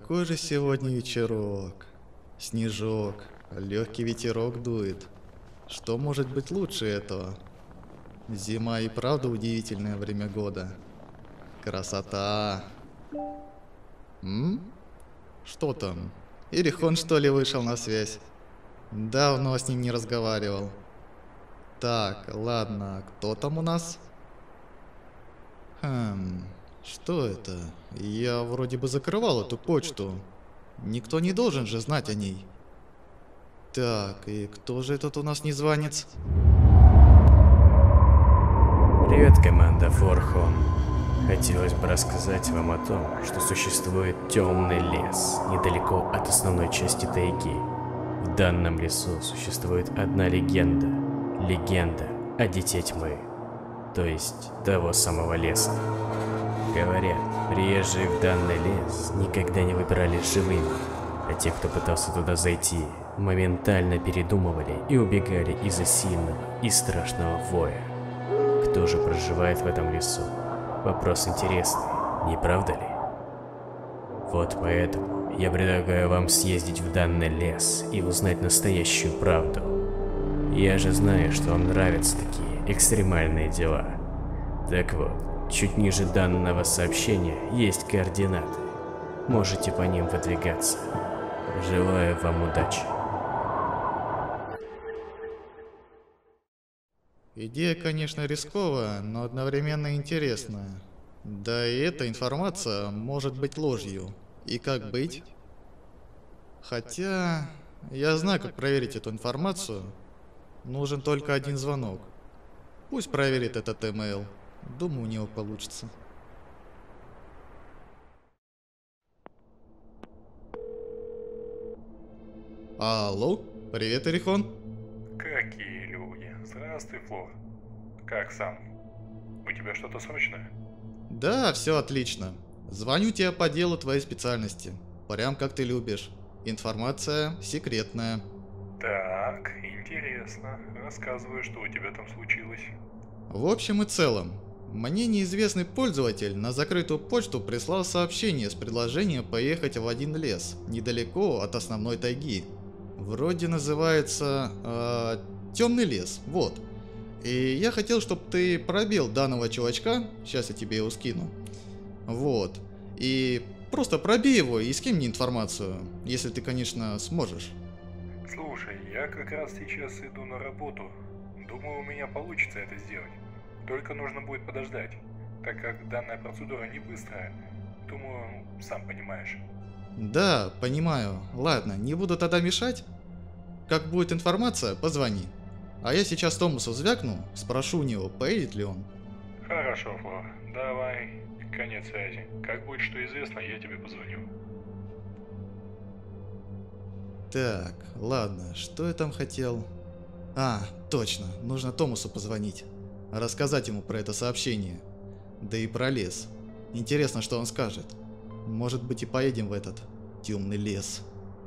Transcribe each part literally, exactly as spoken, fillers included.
какой же сегодня вечерок. Снежок, легкий ветерок дует. Что может быть лучше этого? Зима и правда удивительное время года. Красота. М? Что там? Ирихон, что ли, вышел на связь? Давно с ним не разговаривал. Так, ладно, кто там у нас? Хм, что это? Я вроде бы закрывал эту почту. Никто не должен же знать о ней. Так, и кто же этот у нас незванец? Привет, команда Форхон. Хотелось бы рассказать вам о том, что существует темный лес недалеко от основной части тайги. В данном лесу существует одна легенда. Легенда о Дите Тьмы. То есть того самого леса. Говорят, приезжие в данный лес никогда не выбирались живыми, а те, кто пытался туда зайти, моментально передумывали и убегали из-за сильного и страшного воя. Кто же проживает в этом лесу? Вопрос интересный, не правда ли? Вот поэтому я предлагаю вам съездить в данный лес и узнать настоящую правду. Я же знаю, что вам нравятся такие экстремальные дела. Так вот, чуть ниже данного сообщения есть координаты. Можете по ним выдвигаться. Желаю вам удачи. Идея, конечно, рисковая, но одновременно интересная. Да и эта информация может быть ложью. И как быть? Хотя, я знаю, как проверить эту информацию. Нужен только один звонок. Пусть проверит этот имейл. Думаю, у него получится. Алло, привет, Ирихон. Какие люди? Здравствуй, Флор. Как сам? У тебя что-то срочное? Да, все отлично. Звоню тебе по делу твоей специальности. Прям как ты любишь. Информация секретная. Так, интересно. Рассказывай, что у тебя там случилось. В общем и целом, мне неизвестный пользователь на закрытую почту прислал сообщение с предложением поехать в один лес, недалеко от основной тайги. Вроде называется э, «Темный лес», вот. И я хотел, чтобы ты пробил данного чувачка, сейчас я тебе его скину. Вот. И просто пробей его и скинь мне информацию, если ты, конечно, сможешь. Слушай, я как раз сейчас иду на работу. Думаю, у меня получится это сделать. Только нужно будет подождать, так как данная процедура не быстрая. Думаю, сам понимаешь. Да, понимаю. Ладно, не буду тогда мешать. Как будет информация, позвони. А я сейчас Томасу звякну, спрошу у него, поедет ли он. Хорошо, Флор. Давай. Конец связи. Как будет что известно, я тебе позвоню. Так, ладно, что я там хотел? А, точно, нужно Томасу позвонить. Рассказать ему про это сообщение. Да и про лес. Интересно, что он скажет. Может быть, и поедем в этот темный лес.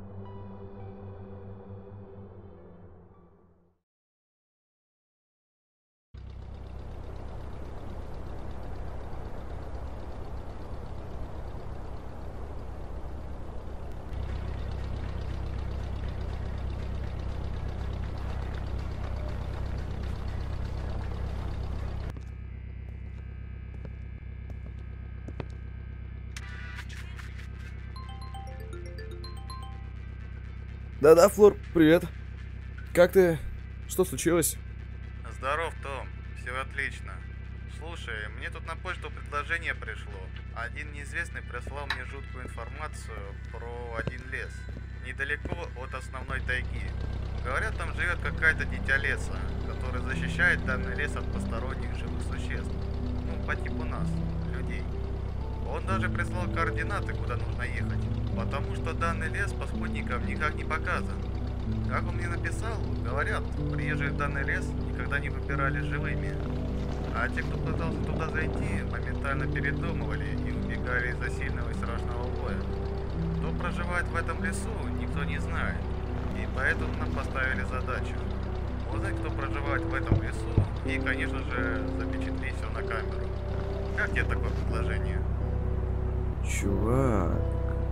Да-да, Флор, привет. Как ты? Что случилось? Здоров, Том. Все отлично. Слушай, мне тут на почту предложение пришло. Один неизвестный прислал мне жуткую информацию про один лес. Недалеко от основной тайги. Говорят, там живет какая-то дитя леса, которая защищает данный лес от посторонних живых существ. Ну, по типу нас, людей. Он даже прислал координаты, куда нужно ехать. Потому что данный лес по спутникам никак не показан. Как он мне написал, говорят, приезжие в данный лес никогда не выбирались живыми. А те, кто пытался туда зайти, моментально передумывали и убегали из-за сильного и страшного боя. Кто проживает в этом лесу, никто не знает. И поэтому нам поставили задачу узнать, кто проживает в этом лесу, и, конечно же, запечатлеть все на камеру. Как тебе такое предложение? Чувак,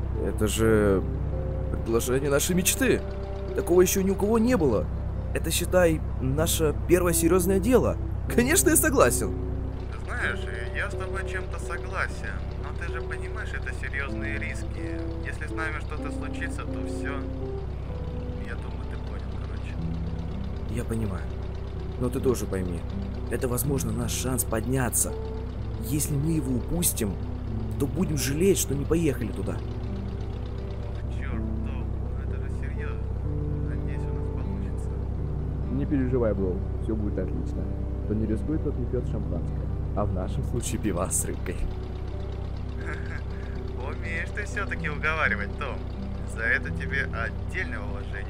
Это же предложение нашей мечты. Такого еще ни у кого не было. Это, считай, наше первое серьезное дело. Конечно, я согласен. Ты знаешь, я с тобой чем-то согласен, но ты же понимаешь, это серьезные риски. Если с нами что-то случится, то все. Я думаю, ты понял, короче. Я понимаю. Но ты тоже пойми. Это, возможно, наш шанс подняться. Если мы его упустим, то будем жалеть, что не поехали туда. О, черт, Том, это же серьезно. Надеюсь, у нас получится. Не переживай, бро. Все будет отлично. Кто не рискует, тот не пьет шампанское. А в нашем случае пива с рыбкой. Умеешь ты все-таки уговаривать, Том. За это тебе отдельное уважение.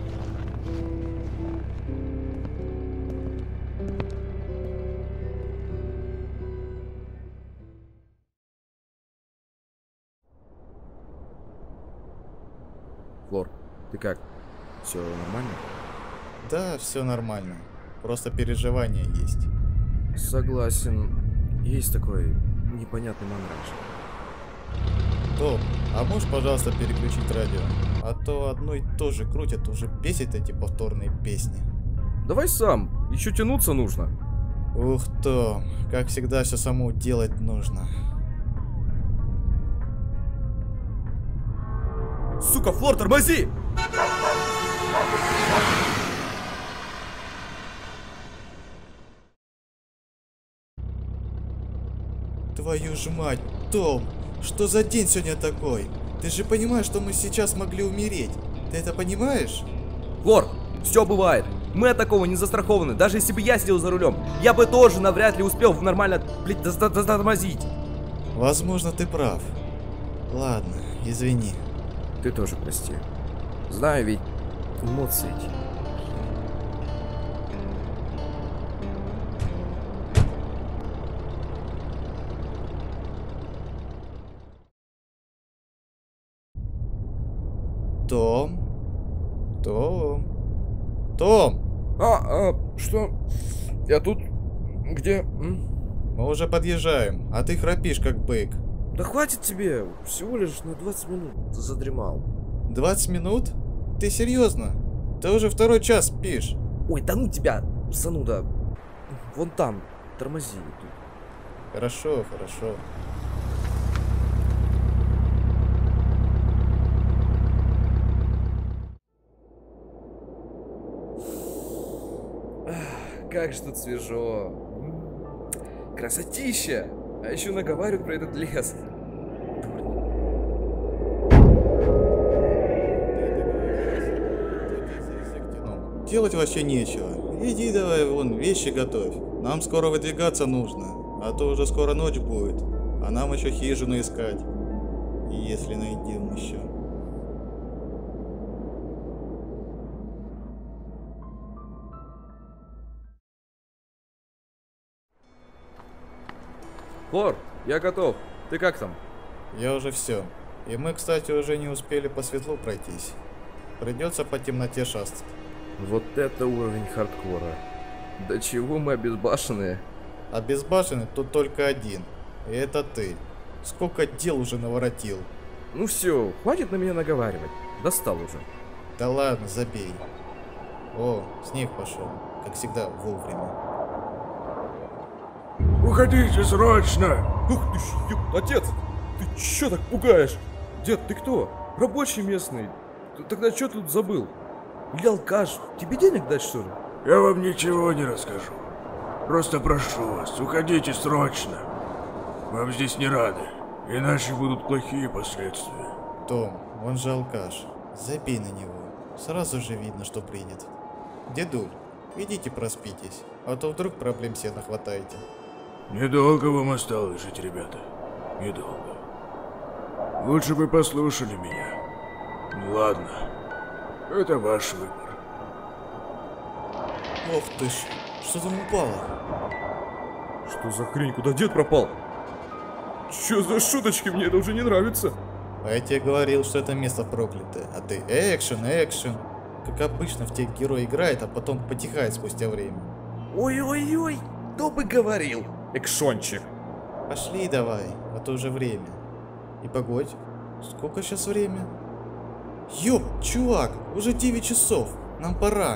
Флор, ты как? Все нормально? Да, все нормально. Просто переживания есть. Согласен. Есть такой непонятный мандраж. Том, а можешь, пожалуйста, переключить радио? А то одно и то же крутят, уже бесит эти повторные песни. Давай сам. Еще тянуться нужно. Ух, Том, как всегда, все самому делать нужно. Сука, Флор, тормози! Твою ж мать, Том, что за день сегодня такой? Ты же понимаешь, что мы сейчас могли умереть? Ты это понимаешь? Флор, все бывает. Мы от такого не застрахованы. Даже если бы я сидел за рулем, я бы тоже навряд ли успел нормально, блядь, затормозить. Возможно, ты прав. Ладно, извини. Ты тоже прости. Знаю, ведь эмоции эти. Том? Том? Том? А, а, что? Я тут? Где? М? Мы уже подъезжаем, а ты храпишь как бык. Да хватит тебе, всего лишь на двадцать минут задремал. двадцать минут? Ты серьезно? Ты уже второй час спишь. Ой, да ну тебя, зануда. Вон там, тормози. Хорошо, хорошо. Как же тут свежо. Красотища. А еще наговаривают про этот лес. Ну, делать вообще нечего. Иди давай вон вещи готовь. Нам скоро выдвигаться нужно. А то уже скоро ночь будет. А нам еще хижину искать. Если найдем еще. Флор, я готов. Ты как там? Я уже все. И мы, кстати, уже не успели по светлу пройтись. Придется по темноте шастать. Вот это уровень хардкора. До чего мы обезбашенные? А безбашенный тут только один. И это ты. Сколько дел уже наворотил. Ну все, хватит на меня наговаривать. Достал уже. Да ладно, забей. О, снег пошел. Как всегда, вовремя. Уходите срочно! Ух ты ж, ёп, отец! Ты чё так пугаешь? Дед, ты кто? Рабочий местный? Ты тогда чё тут забыл? Или алкаш? Тебе денег дать, что ли? Я вам ничего не расскажу. Просто прошу вас, уходите срочно. Вам здесь не рады, иначе будут плохие последствия. Том, он же алкаш. Забей на него. Сразу же видно, что придет. Дедуль, идите проспитесь, а то вдруг проблем себе нахватаете. Недолго вам осталось жить, ребята. Недолго. Лучше бы послушали меня. Ну ладно. Это ваш выбор. Ох ты ж, что там упало? Что за хрень? Куда дед пропал? Чё за шуточки? Мне это уже не нравится. А я тебе говорил, что это место проклятое. А ты экшен, экшен. Как обычно в тех герой играет, а потом потихает спустя время. Ой-ой-ой, кто бы говорил? Экшончик. Пошли давай, а то уже время. И погодь, Сколько сейчас время? Ёп, чувак, уже девять часов. Нам пора.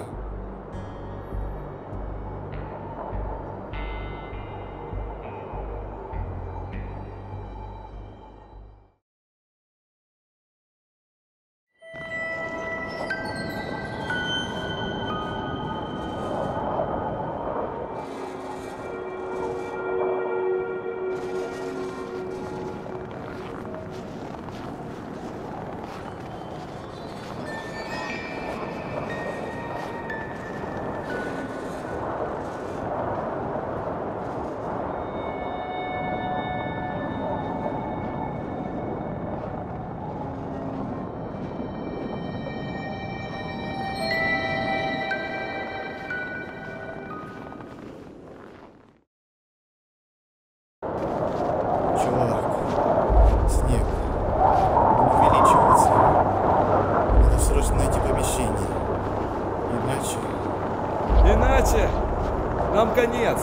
Иначе нам конец.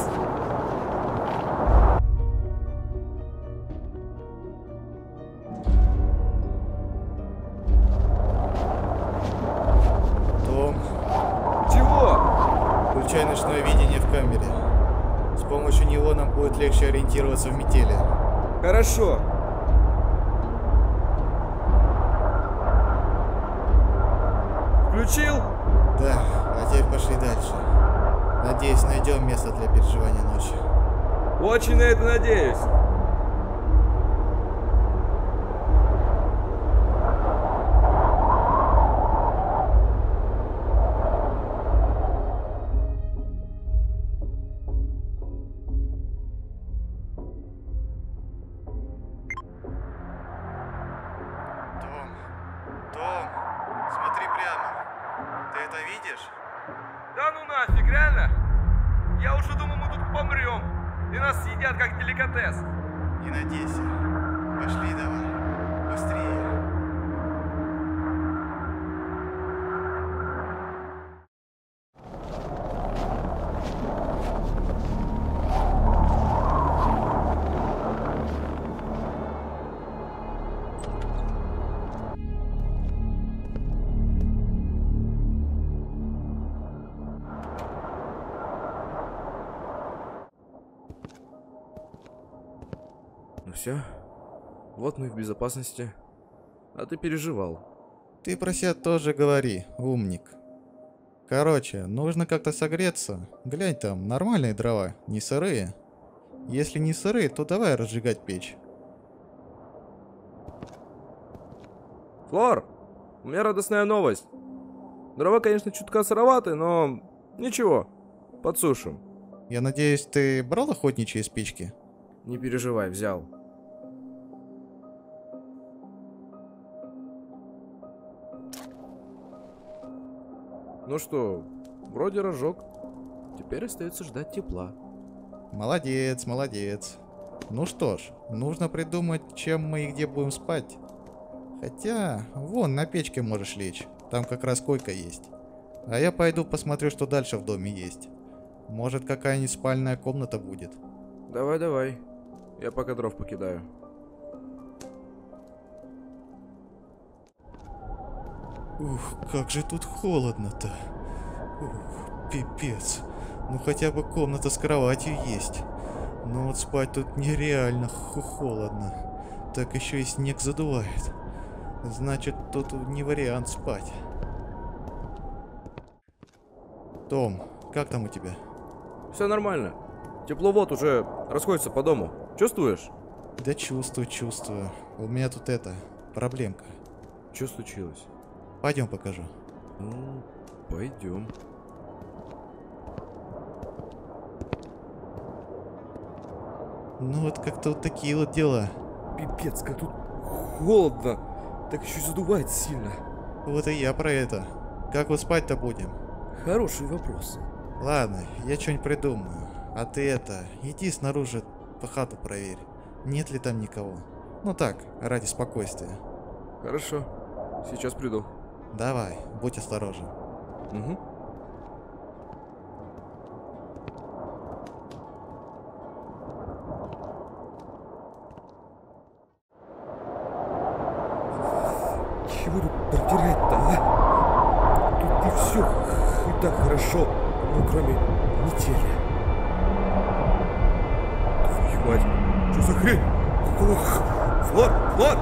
Том. Чего? Включай ночное видение в камере. С помощью него нам будет легче ориентироваться в метели. Хорошо. Включил? Да, а теперь пошли дальше. Надеюсь, найдем место для переживания ночи. Очень на это надеюсь. Том, Том, смотри прямо. Ты это видишь? Да ну нафиг, реально? Я уже думал, мы тут помрем. И нас съедят как деликатес. Не надейся. Пошли давай. Быстрее. Ну все, вот мы в безопасности. А ты переживал. Ты про себя тоже говори, умник. Короче, нужно как-то согреться. Глянь там, нормальные дрова, не сырые. Если не сырые, то давай разжигать печь. Флор, у меня радостная новость. Дрова, конечно, чутка сыроваты, но ничего, подсушим. Я надеюсь, ты брал охотничьи спички? Не переживай, взял. Ну что, вроде разжег. Теперь остается ждать тепла. Молодец, молодец. Ну что ж, нужно придумать, чем мы и где будем спать. Хотя, вон на печке можешь лечь. Там как раз койка есть. А я пойду посмотрю, что дальше в доме есть. Может, какая-нибудь спальная комната будет. Давай, давай. Я пока дров покидаю. Ух, как же тут холодно-то. Ух, пипец. Ну хотя бы комната с кроватью есть. Но вот спать тут нереально холодно. Так еще и снег задувает. Значит, тут не вариант спать. Том, как там у тебя? Все нормально. Тепловод уже расходится по дому. Чувствуешь? Да чувствую, чувствую. У меня тут это, проблемка. Что случилось? Пойдем покажу. Ну, пойдем. Ну вот как-то вот такие вот дела. Пипец, как тут холодно. Так еще и задувает сильно. Вот и я про это. Как вот спать-то будем? Хороший вопрос. Ладно, я что-нибудь придумаю. А ты это, иди снаружи по хату проверь. Нет ли там никого? Ну так, ради спокойствия. Хорошо. Сейчас приду. Давай, будь осторожен. Угу. Чего тут протерять-то, а? Тут и все и так хорошо, ну кроме метели. Твою мать, что за хрень? Ох, Флор, Флор!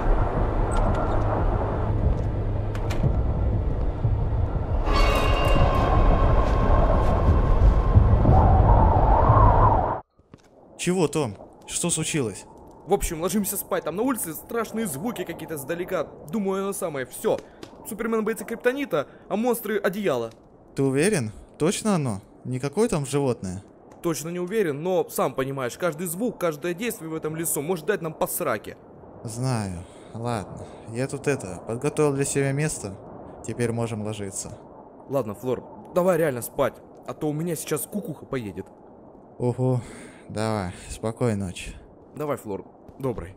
Чего, Том? Что случилось? В общем, ложимся спать. Там на улице страшные звуки какие-то сдалека. Думаю, оно самое. Все. Супермен боится криптонита, а монстры одеяло. Ты уверен? Точно оно? Никакое там животное? Точно не уверен, но сам понимаешь, каждый звук, каждое действие в этом лесу может дать нам по сраке. Знаю. Ладно. Я тут это, подготовил для себя место. Теперь можем ложиться. Ладно, Флор, давай реально спать, а то у меня сейчас кукуха поедет. Угу. Давай. Спокойной ночи. Давай, Флор, добрый.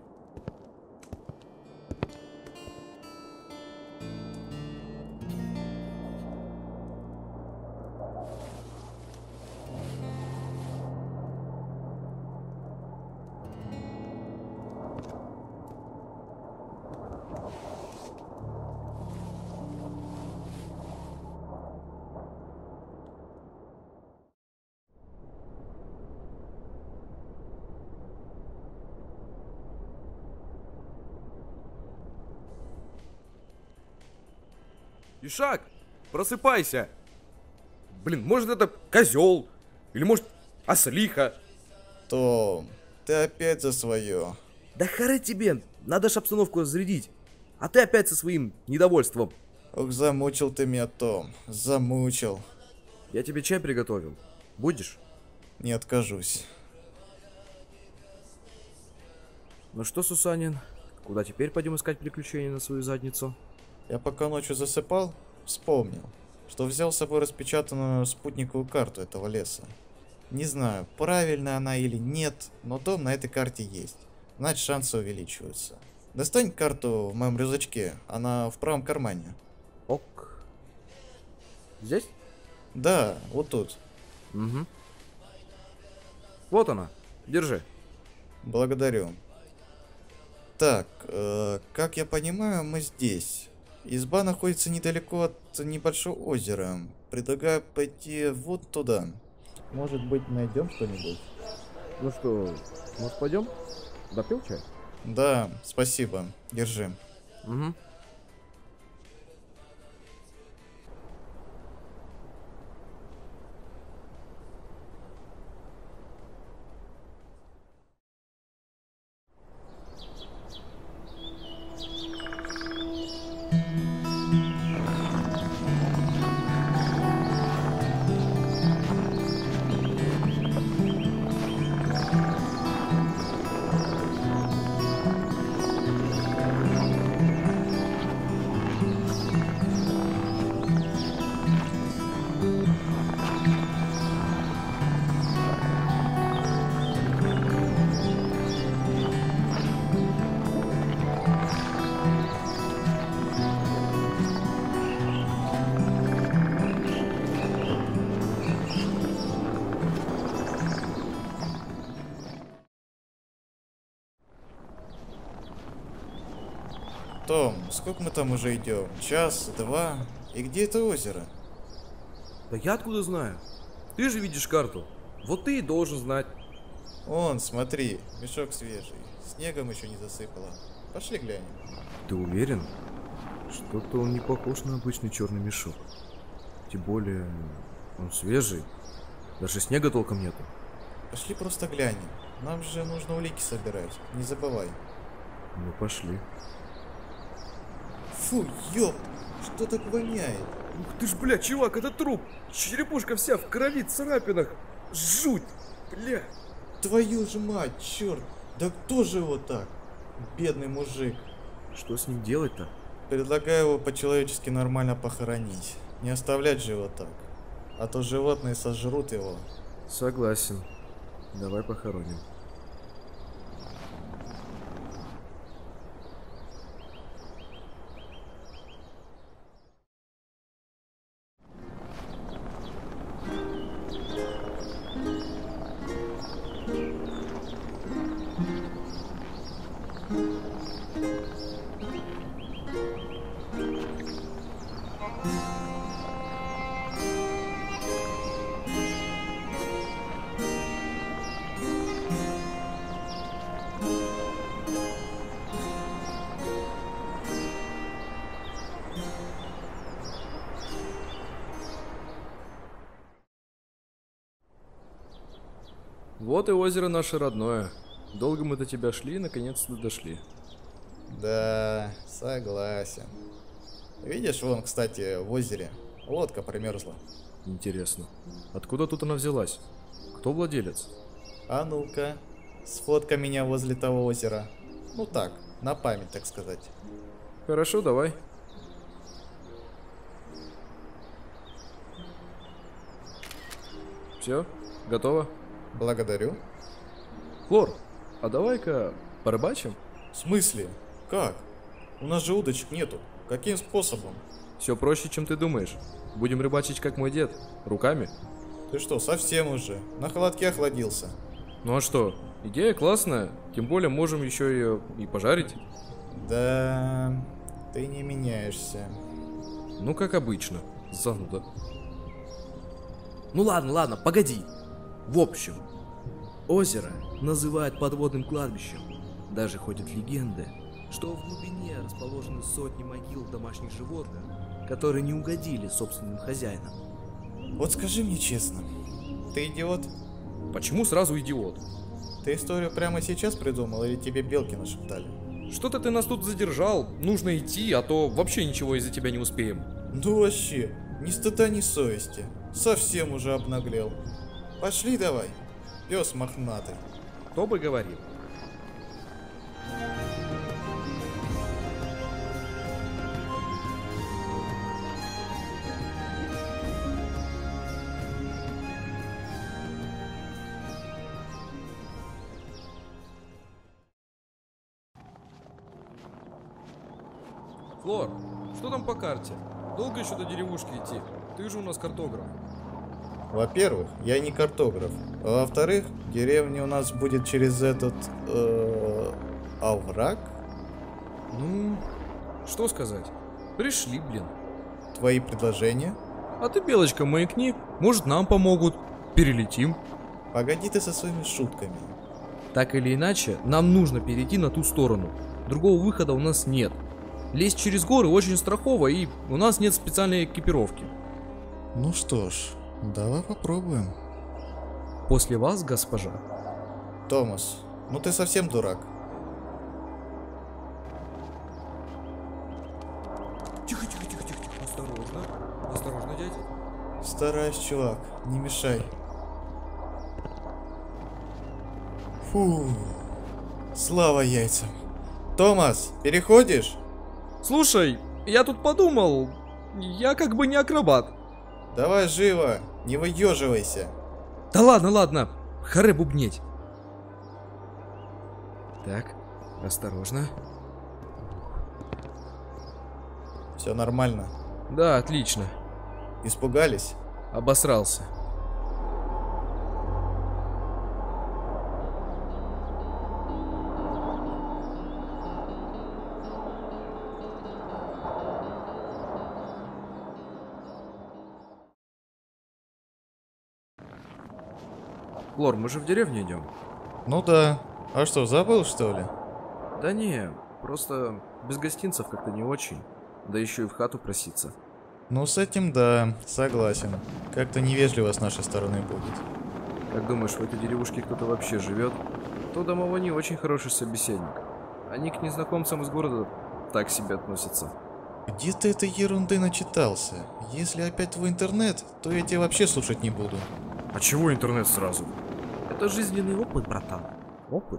Ишак, просыпайся! Блин, может это козел? Или может ослиха? Том, ты опять за свое. Да харе тебе, надо ж обстановку разрядить. А ты опять со своим недовольством. Ох, замучил ты меня, Том. Замучил. Я тебе чай приготовил. Будешь? Не откажусь. Ну что, Сусанин, куда теперь пойдем искать приключения на свою задницу? Я пока ночью засыпал, вспомнил, что взял с собой распечатанную спутниковую карту этого леса. Не знаю, правильная она или нет, но дом на этой карте есть. Значит, шансы увеличиваются. Достань карту в моем рюкзачке, она в правом кармане. Ок. Здесь? Да, вот тут. Угу. Вот она, держи. Благодарю. Так, э, как я понимаю, мы здесь. Изба находится недалеко от небольшого озера. Предлагаю пойти вот туда. Может быть, найдем что-нибудь? Ну что, может пойдем? Допил чай? Да, спасибо. Держи. Угу. Том, сколько мы там уже идем? Час, два? И где это озеро? Да я откуда знаю? Ты же видишь карту. Вот ты и должен знать. Вон, смотри, мешок свежий. Снегом еще не засыпало. Пошли глянем. Ты уверен? Что-то он не похож на обычный черный мешок. Тем более, он свежий. Даже снега толком нету. Пошли просто глянем. Нам же нужно улики собирать. Не забывай. Ну пошли. Фу, ёп! Что так воняет? Ух ты ж, бля, чувак, это труп. Черепушка вся в крови, царапинах. Жуть, бля. Твою же мать, черт! Да кто же его так? Бедный мужик. Что с ним делать-то? Предлагаю его по-человечески нормально похоронить. Не оставлять же его так. А то животные сожрут его. Согласен. Давай похороним. Вот и озеро наше родное. Долго мы до тебя шли, наконец-то дошли. Да, согласен. Видишь, вон, кстати, в озере лодка промерзла. Интересно, откуда тут она взялась? Кто владелец? А ну-ка, сфоткай меня возле того озера. Ну так, на память, так сказать. Хорошо, давай. Все, готово? Благодарю. Флор, а давай-ка порыбачим? В смысле? Как? У нас же удочек нету. Каким способом? Все проще, чем ты думаешь. Будем рыбачить, как мой дед. Руками. Ты что, совсем уже? На холодке охладился. Ну а что? Идея классная. Тем более можем еще ее и пожарить. Да, ты не меняешься. Ну, как обычно. Зануда. Ну ладно, ладно, погоди. В общем, озеро называют подводным кладбищем. Даже ходят легенды, что в глубине расположены сотни могил домашних животных, которые не угодили собственным хозяинам. Вот скажи мне честно, ты идиот? Почему сразу идиот? Ты историю прямо сейчас придумал или тебе белки нашептали? Что-то ты нас тут задержал. Нужно идти, а то вообще ничего из-за тебя не успеем. Ну вообще, ни стыда, ни совести. Совсем уже обнаглел. Пошли давай, пес мохнатый. Кто бы говорил. Флор, что там по карте? Долго еще до деревушки идти? Ты же у нас картограф. Во-первых, я не картограф. А во-вторых, деревня у нас будет через этот... Э, овраг? Ну, что сказать? Пришли, блин. Твои предложения? А ты, Белочка, маякни. Может, нам помогут. Перелетим. Погоди ты со своими шутками. Так или иначе, нам нужно перейти на ту сторону. Другого выхода у нас нет. Лезть через горы очень страхово, и у нас нет специальной экипировки. Ну что ж, давай попробуем. После вас, госпожа. Томас, ну ты совсем дурак. Тихо, тихо, тихо, тихо, тихо. Осторожно. Осторожно, дядя. Стараюсь, чувак, не мешай. Фу. Слава яйцам. Томас, переходишь? Слушай, я тут подумал, я как бы не акробат. Давай живо, не выеживайся. Да ладно, ладно, харе бубнеть. Так, осторожно. Все нормально. Да, отлично. Испугались? Обосрался. Лор, мы же в деревню идем. Ну да. А что, забыл, что ли? Да не, просто без гостинцев как-то не очень. Да еще и в хату проситься. Ну с этим да, согласен. Как-то невежливо с нашей стороны будет. Как думаешь, в этой деревушке кто-то вообще живет? То домовой не очень хороший собеседник. Они к незнакомцам из города так себе относятся. Где ты этой ерунды начитался? Если опять твой интернет, то я тебя вообще слушать не буду. А чего интернет сразу? Это жизненный опыт, братан. Опыт.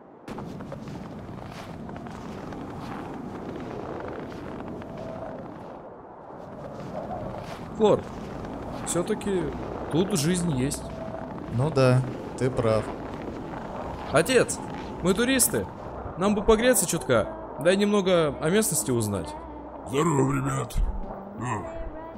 Флор, все-таки тут жизнь есть. Ну да, ты прав. Отец, мы туристы. Нам бы погреться чутка. Дай немного о местности узнать. Здорово, ребят. Ну,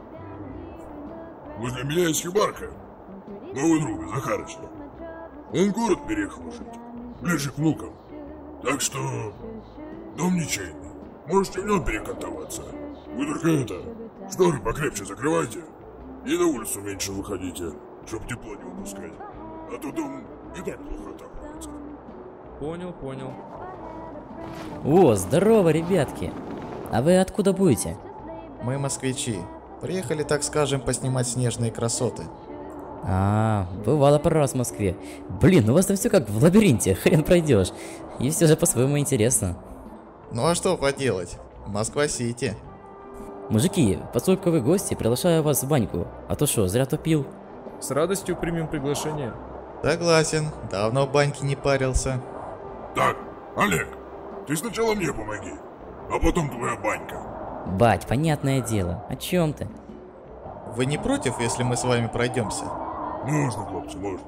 возле меня есть хибарка. Моего друга, Захарыча. Он в город переехал жить. Ближе к внукам. Так что дом ничейный. Можете в нем перекантоваться. Вы только это, шторы покрепче закрывайте. И на улицу меньше выходите, чтоб тепло не выпускать. А то дом и так плохо отапливается. Понял, понял. О, здорово, ребятки. А вы откуда будете? Мы москвичи. Приехали, так скажем, поснимать снежные красоты. А, бывало пару раз в Москве. Блин, ну у вас там все как в лабиринте, хрен пройдешь. И все же по-своему интересно. Ну а что поделать? Москва-Сити. Мужики, поскольку вы гости, приглашаю вас в баньку. А то что, зря тупил? С радостью примем приглашение. Согласен, давно в баньке не парился. Так, Олег, ты сначала мне помоги, а потом твоя банька. Бать, понятное дело. О чем ты? Вы не против, если мы с вами пройдемся? Можно, хлопцы, можно.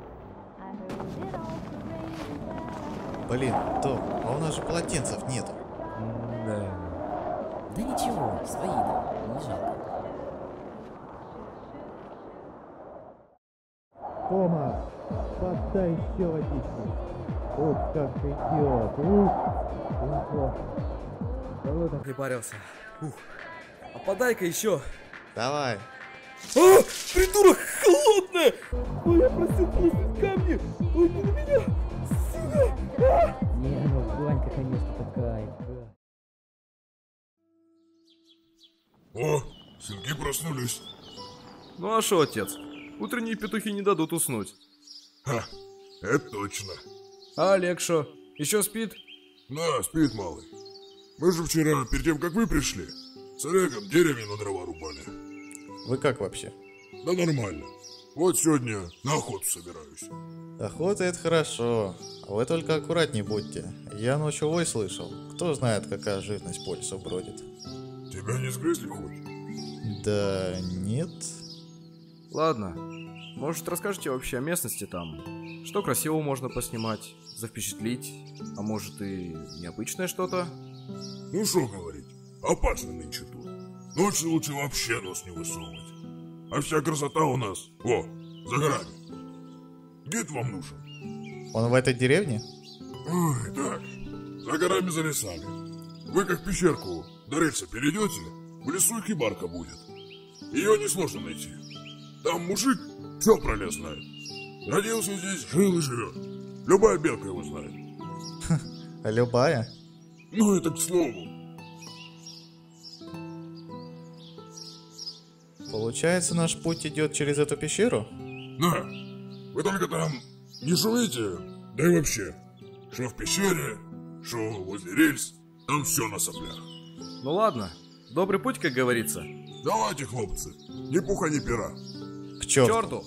Блин, Том, а у нас же полотенцев нету. Да. Да ничего, свои, да, не жалко. Тома, поддай еще водичку. Ух, как идет, ух. Давай там припарился. Ух. А подай-ка еще. Давай. А, придурок, холодная! Ой, я просил плюснуть камни. Ой, не на меня. Сука. А! Не, ну банька, конечно, такая. О, сынки проснулись. Ну а шо, отец? Утренние петухи не дадут уснуть. Ха, это точно. А Олег шо? Еще спит? Да, спит малый. Мы же вчера, перед тем, как вы пришли, с Олегом деревья на дрова рубали. Вы как вообще? Да нормально. Вот сегодня на охоту собираюсь. Охота это хорошо. А вы только аккуратней будьте. Я ночью вой слышал. Кто знает, какая живность по лесу бродит. Тебя не сгрызли хоть? Да нет. Ладно. Может, расскажете вообще о местности там? Что красивого можно поснимать, запечатлить? А может и необычное что-то? Ну что говорить, опасно нынче тут. Ночью лучше вообще нос не высовывать. А вся красота у нас, о, за горами. Гид вам нужен? Он в этой деревне? Ой, так, за горами, за лесами. Вы как пещерку до рельса перейдете, в лесу и хибарка будет. Ее несложно найти. Там мужик все про лес знает. Родился здесь, жил и живет. Любая белка его знает. Любая? Ну, это к слову. Получается, наш путь идет через эту пещеру? Да, вы только там не шумите, да и вообще. Что в пещере, что возле рельс, там все на соплях. Ну ладно, добрый путь, как говорится. Давайте, хлопцы, ни пуха, ни пера. К черту. Черту!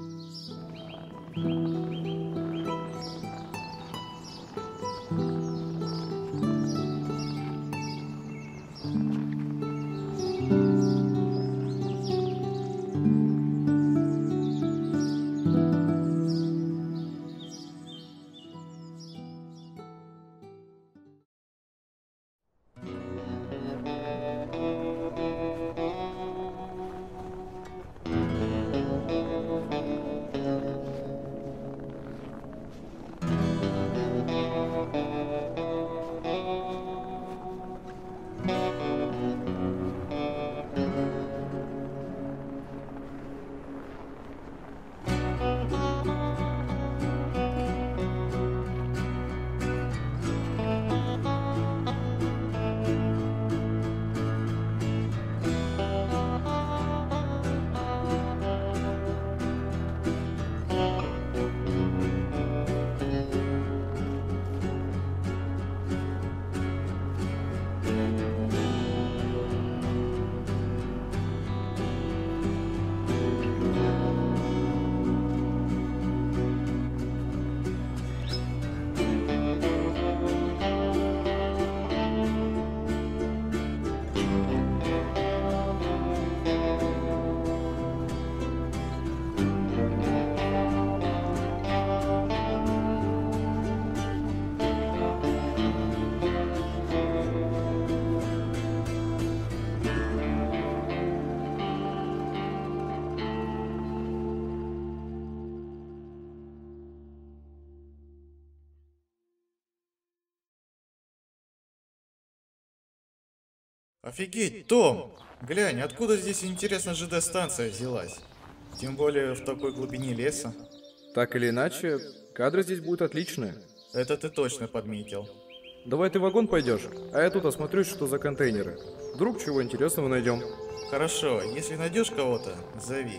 Офигеть, Том! Глянь, откуда здесь, интересно, ЖД-станция взялась? Тем более в такой глубине леса. Так или иначе, кадры здесь будут отличные. Это ты точно подметил. Давай ты в вагон пойдешь, а я тут осмотрюсь, что за контейнеры. Вдруг чего интересного найдем. Хорошо, если найдешь кого-то, зови.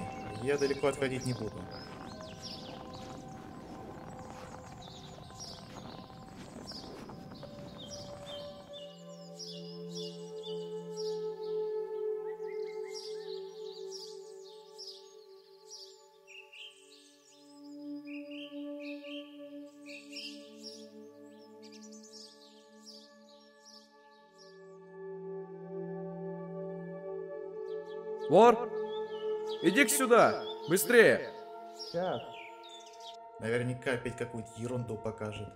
я далеко отходить не буду. Лор, иди-ка сюда, быстрее. Сейчас. Наверняка опять какую-то ерунду покажет.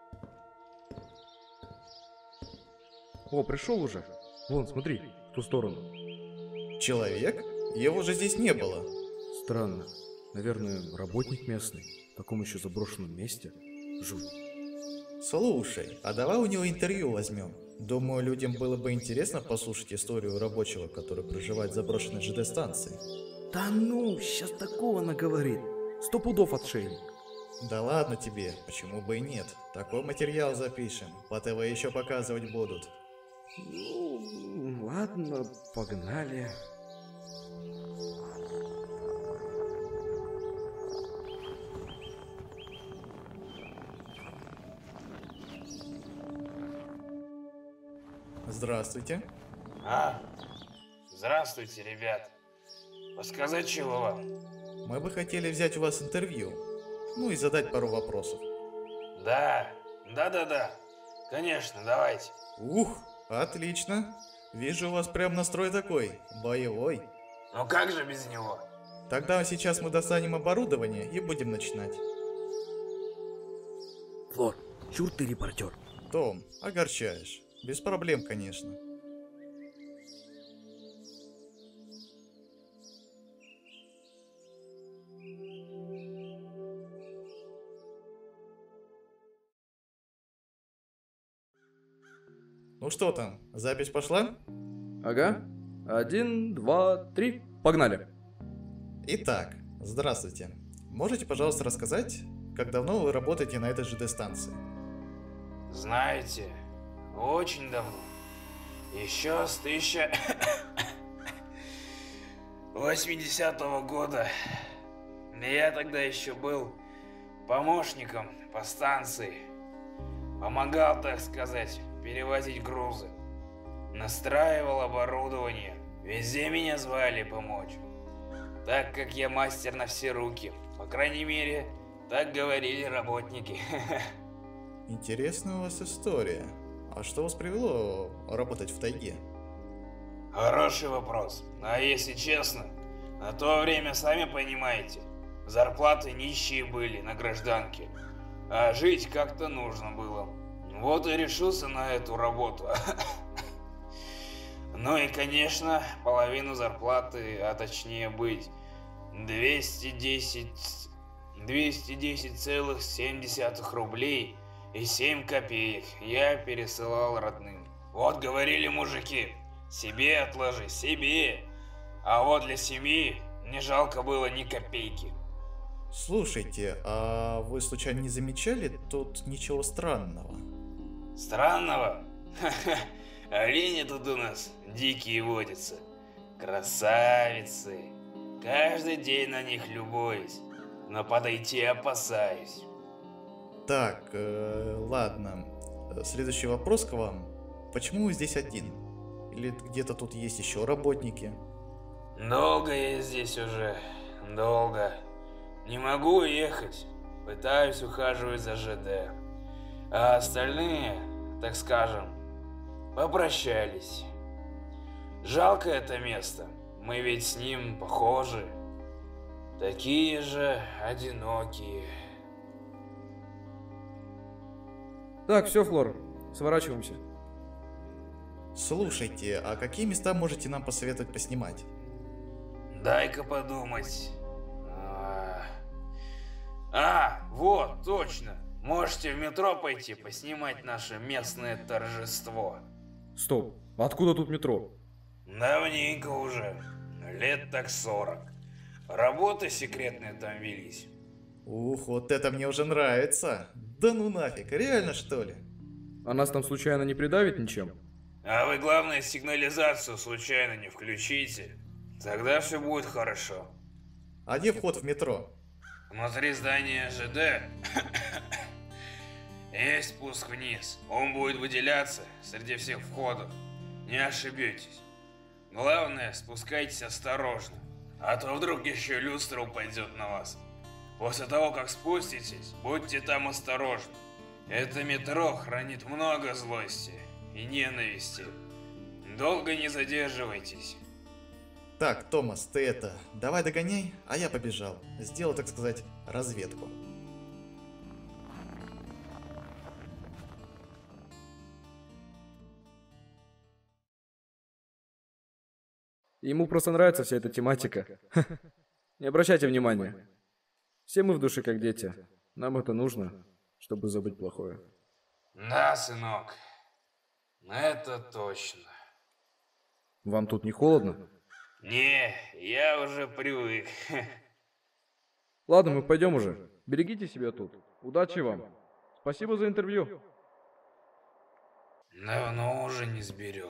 О, пришел уже. Вон, смотри, в ту сторону. Человек? Его же здесь не было. Странно. Наверное, работник местный. В таком еще заброшенном месте. Жуть. Слушай, а давай у него интервью возьмем. Думаю, людям было бы интересно послушать историю рабочего, который проживает в заброшенной ЖД-станции. Да ну, сейчас такого наговорит. Сто пудов отшельник. Да ладно тебе, почему бы и нет. Такой материал запишем, по ТВ еще показывать будут. Ну, ладно, погнали. Здравствуйте. А, здравствуйте, ребят. Подсказать чего вам? Мы бы хотели взять у вас интервью. Ну и задать пару вопросов. Да, да-да-да. Конечно, давайте. Ух, отлично. Вижу, у вас прям настрой такой, боевой. Ну как же без него? Тогда сейчас мы достанем оборудование и будем начинать. Флор, чур ты репортер. Том, огорчаешь. Без проблем, конечно. Ну что там, запись пошла? Ага. Один, два, три. Погнали. Итак, здравствуйте. Можете, пожалуйста, рассказать, как давно вы работаете на этой ЖД-станции? Знаете, очень давно. Еще с тысяча восьмидесятого года. Я тогда еще был помощником по станции. Помогал, так сказать, перевозить грузы. Настраивал оборудование. Везде меня звали помочь. Так как я мастер на все руки. По крайней мере, так говорили работники. Интересная у вас история. А что вас привело работать в тайге? Хороший вопрос. А если честно, на то время, сами понимаете, зарплаты нищие были на гражданке. А жить как-то нужно было. Вот и решился на эту работу. Ну и, конечно, половину зарплаты, а точнее быть, двести десять, двести десять целых семь десятых рублей и семь копеек я пересылал родным. Вот говорили мужики, себе отложи, себе. А вот для семьи не жалко было ни копейки. Слушайте, а вы случайно не замечали тут ничего странного? Странного? Ха-ха, олени тут у нас дикие водятся. Красавицы. Каждый день на них любуюсь, но подойти опасаюсь. Так, э, ладно. Следующий вопрос к вам. Почему вы здесь один? Или где-то тут есть еще работники? Долго я здесь уже, долго. Не могу уехать. Пытаюсь ухаживать за ЖД. А остальные, так скажем, попрощались. Жалко это место. Мы ведь с ним похожи. Такие же одинокие. Так, все, Флор, сворачиваемся. Слушайте, а какие места можете нам посоветовать поснимать? Дай-ка подумать. А, а, вот, точно. Можете в метро пойти поснимать наше местное торжество. Стоп, откуда тут метро? Давненько уже. Лет так сорок. Работы секретные там велись. Ух, вот это мне уже нравится. Да ну нафиг, реально что ли? А нас там случайно не придавит ничем? А вы, главное, сигнализацию случайно не включите. Тогда все будет хорошо. А где вход в метро? Внутри здания ЖД есть спуск вниз. Он будет выделяться среди всех входов. Не ошибетесь. Главное, спускайтесь осторожно. А то вдруг еще люстра упадет на вас. После того, как спуститесь, будьте там осторожны. Это метро хранит много злости и ненависти. Долго не задерживайтесь. Так, Томас, ты это, давай догоняй, а я побежал. Сделал, так сказать, разведку. Ему просто нравится вся эта тематика. Не обращайте внимания. Все мы в душе как дети. Нам это нужно, чтобы забыть плохое. Да, сынок. Это точно. Вам тут не холодно? Не, я уже привык. Ладно, мы пойдем уже. Берегите себя тут. Удачи вам. Спасибо за интервью. Давно уже не сберег.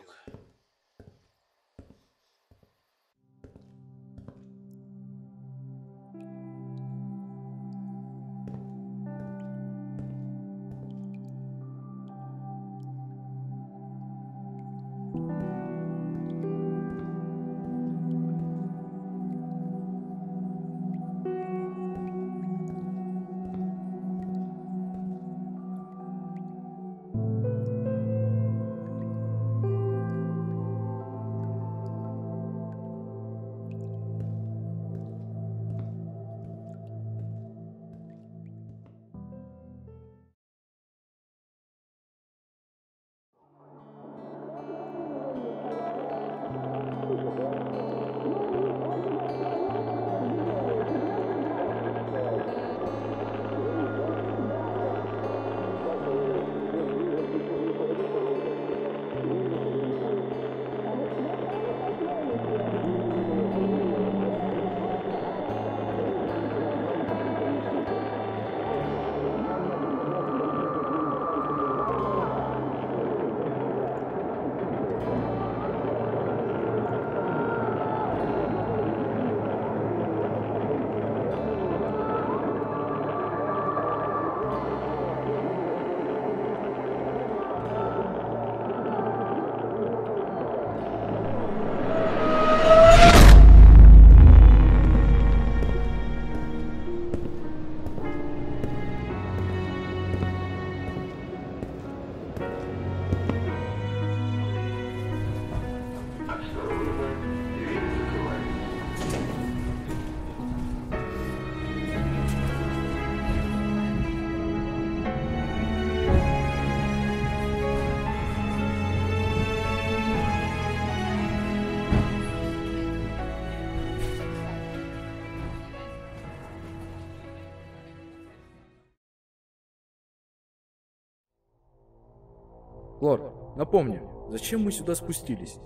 Лор, напомни, зачем мы сюда спустились?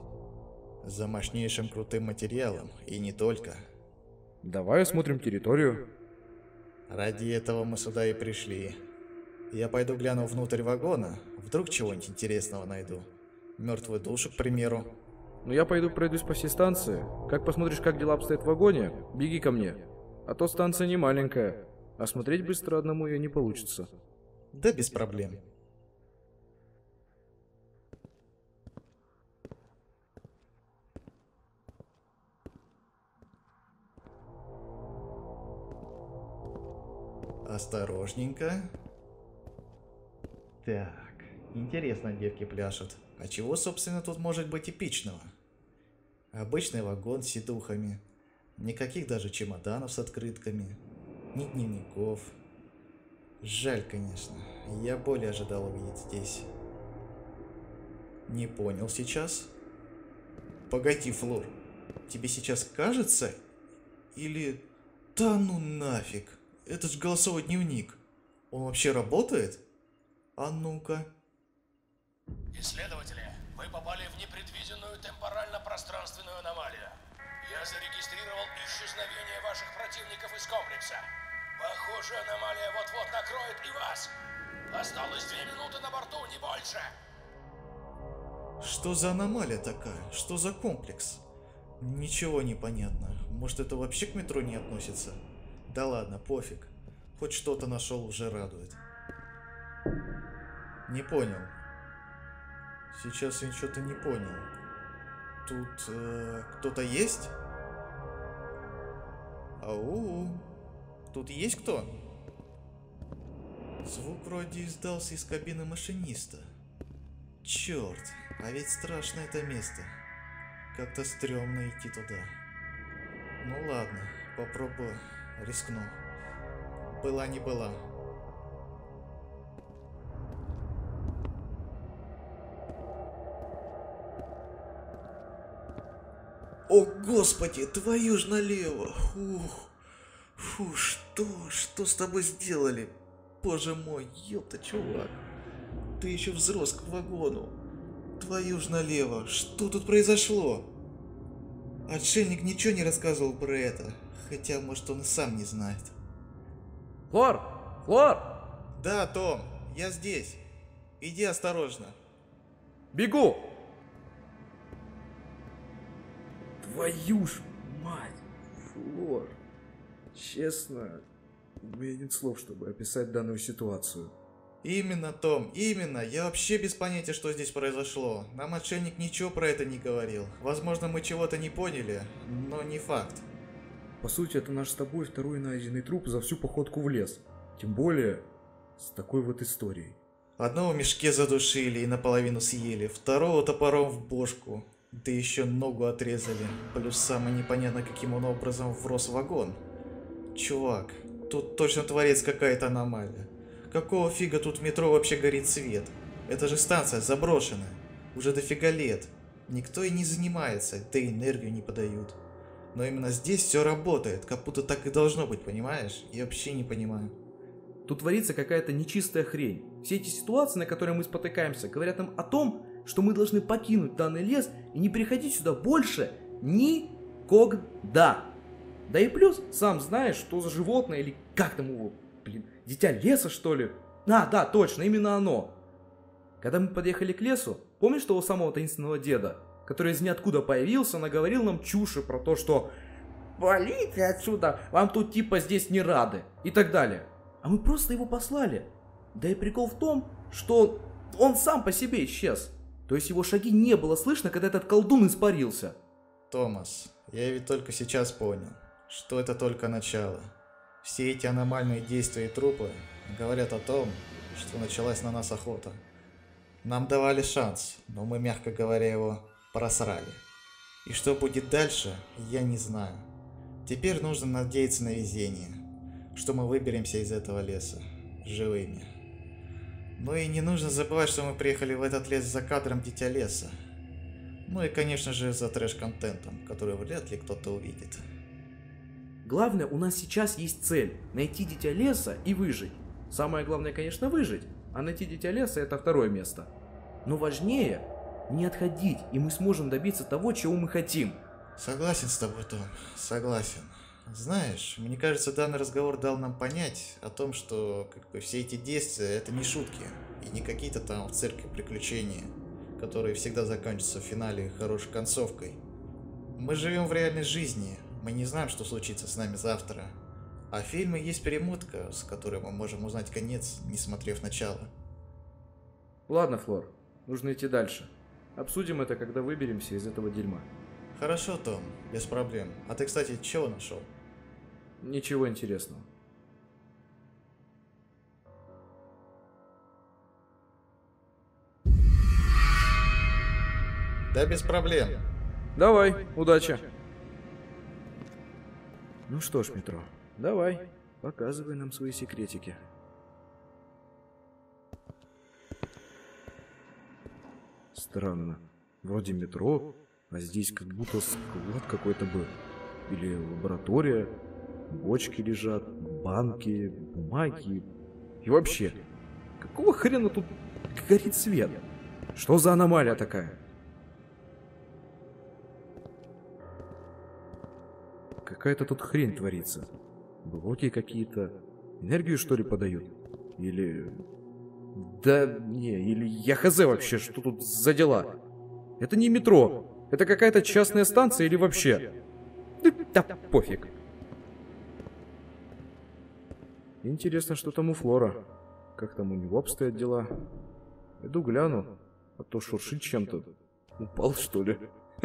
За мощнейшим крутым материалом, и не только. Давай осмотрим территорию. Ради этого мы сюда и пришли. Я пойду гляну внутрь вагона, вдруг чего-нибудь интересного найду. Мертвую душу, к примеру. Ну я пойду пройдусь по всей станции. Как посмотришь, как дела обстоят в вагоне, беги ко мне. А то станция не маленькая, а смотреть быстро одному ее не получится. Да без проблем. Осторожненько. Так, интересно девки пляшут. А чего, собственно, тут может быть эпичного? Обычный вагон с сидухами. Никаких даже чемоданов с открытками. Ни дневников. Жаль, конечно. Я более ожидал увидеть здесь. Не понял сейчас? Погоди, Флор. Тебе сейчас кажется? Или... Да ну нафиг. Это же голосовой дневник. Он вообще работает? А ну-ка. Исследователи, вы попали в непредвиденную темпорально-пространственную аномалию. Я зарегистрировал исчезновение ваших противников из комплекса. Похоже, аномалия вот-вот накроет и вас. Осталось две минуты на борту, не больше. Что за аномалия такая? Что за комплекс? Ничего не понятно. Может, это вообще к метро не относится? Да ладно, пофиг. Хоть что-то нашел, уже радует. Не понял. Сейчас я что-то не понял. Тут э, кто-то есть? Ау. Тут есть кто? Звук вроде издался из кабины машиниста. Черт, а ведь страшно это место. Как-то стрёмно идти туда. Ну ладно, попробую, рискну. Была не была. О, господи, твою ж налево. Фух. Фу, что? Что с тобой сделали? Боже мой, ёпта, чувак. Ты еще взрос к вагону. Твою ж налево. Что тут произошло? Отшельник ничего не рассказывал про это. Хотя, может, он и сам не знает. Флор! Флор! Да, Том, я здесь. Иди осторожно. Бегу! Твою ж мать! Флор. Честно, у меня нет слов, чтобы описать данную ситуацию. Именно, Том, именно. Я вообще без понятия, что здесь произошло. Нам отшельник ничего про это не говорил. Возможно, мы чего-то не поняли, но не факт. По сути, это наш с тобой второй найденный труп за всю походку в лес. Тем более, с такой вот историей. Одного в мешке задушили и наполовину съели, второго топором в бошку. Да еще ногу отрезали. Плюс самое непонятно, каким он образом врос в вагон. Чувак, тут точно творец какая-то аномалия. Какого фига тут в метро вообще горит свет? Это же станция заброшенная. Уже дофига лет. Никто и не занимается, да и энергию не подают. Но именно здесь все работает, как будто так и должно быть, понимаешь? Я вообще не понимаю. Тут творится какая-то нечистая хрень. Все эти ситуации, на которые мы спотыкаемся, говорят нам о том, что мы должны покинуть данный лес и не приходить сюда больше никогда. Да и плюс, сам знаешь, что за животное или как там его, блин, дитя леса, что ли? А, да, точно, именно оно. Когда мы подъехали к лесу, помнишь того самого таинственного деда, который из ниоткуда появился, наговорил нам чуши про то, что «Валите отсюда, вам тут типа здесь не рады» и так далее. А мы просто его послали. Да и прикол в том, что он сам по себе исчез. То есть его шаги не было слышно, когда этот колдун испарился. Томас, я ведь только сейчас понял, что это только начало. Все эти аномальные действия и трупы говорят о том, что началась на нас охота. Нам давали шанс, но мы, мягко говоря, его просрали. И что будет дальше, я не знаю. Теперь нужно надеяться на везение, что мы выберемся из этого леса живыми. Ну и не нужно забывать, что мы приехали в этот лес за кадром Дитя Леса. Ну и, конечно же, за трэш-контентом, который вряд ли кто-то увидит. Главное, у нас сейчас есть цель – найти Дитя Леса и выжить. Самое главное, конечно, выжить, а найти Дитя Леса – это второе место. Но важнее не отходить, и мы сможем добиться того, чего мы хотим. Согласен с тобой, Том, согласен. Знаешь, мне кажется, данный разговор дал нам понять о том, что как бы, все эти действия – это не шутки, и не какие-то там в цирке приключения, которые всегда заканчиваются в финале хорошей концовкой. Мы живем в реальной жизни, мы не знаем, что случится с нами завтра. А в фильме есть перемотка, с которой мы можем узнать конец, не смотрев начало. Ладно, Флор, нужно идти дальше. Обсудим это, когда выберемся из этого дерьма. Хорошо, Том, без проблем. А ты, кстати, чего нашел? Ничего интересного. Да без проблем. Давай, удачи. Ну что ж, метро, давай, показывай нам свои секретики. Странно. Вроде метро, а здесь как будто склад какой-то был. Или лаборатория. Бочки лежат, банки, бумаги. И вообще, какого хрена тут горит свет? Что за аномалия такая? Какая-то тут хрень творится. Блоки какие-то. Энергию, что ли, подают? Или... Да не, или я хз вообще, что тут за дела? Это не метро. Это какая-то частная станция или вообще? Да пофиг. Интересно, что там у Флора. Как там у него обстоят дела? Иду гляну, а то шуршит чем-то. Упал, что ли?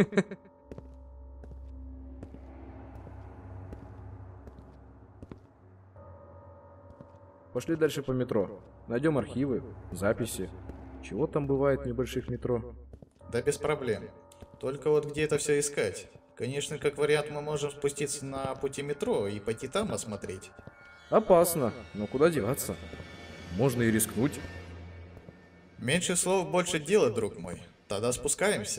Пошли дальше по метро. Найдем архивы, записи. Чего там бывает в небольших метро? Да без проблем. Только вот где это все искать? Конечно, как вариант, мы можем спуститься на пути метро и пойти там осмотреть. Опасно, но куда деваться? Можно и рискнуть. Меньше слов, больше дела, друг мой. Тогда спускаемся.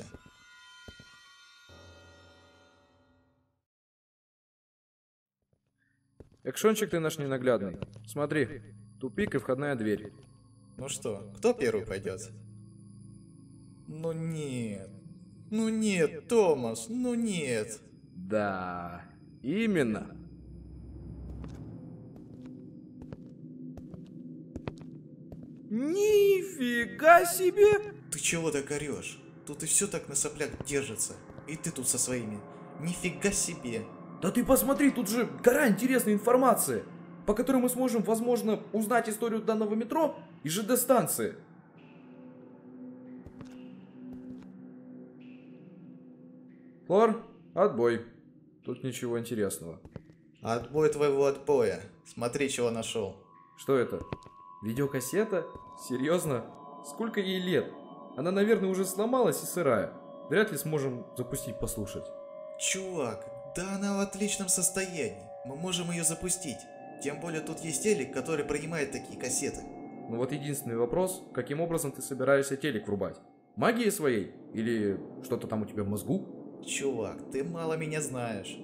Экшончик ты наш ненаглядный. Смотри, тупик и входная дверь. Ну что, кто первый пойдет? Ну нет. Ну нет, Томас, ну нет. Да, именно. Нифига себе! Ты чего так орешь? Тут и все так на соплях держится. И ты тут со своими. Нифига себе. Да ты посмотри, тут же гора интересной информации, по которой мы сможем, возможно, узнать историю данного метро и ЖД-станции. Флор, отбой. Тут ничего интересного. Отбой твоего отбоя. Смотри, чего нашел. Что это? Видеокассета? Серьезно? Сколько ей лет? Она, наверное, уже сломалась и сырая. Вряд ли сможем запустить послушать. Чувак, да она в отличном состоянии. Мы можем ее запустить. Тем более тут есть телек, который принимает такие кассеты. Ну вот единственный вопрос, каким образом ты собираешься телек врубать? Магией своей? Или что-то там у тебя в мозгу? Чувак, ты мало меня знаешь.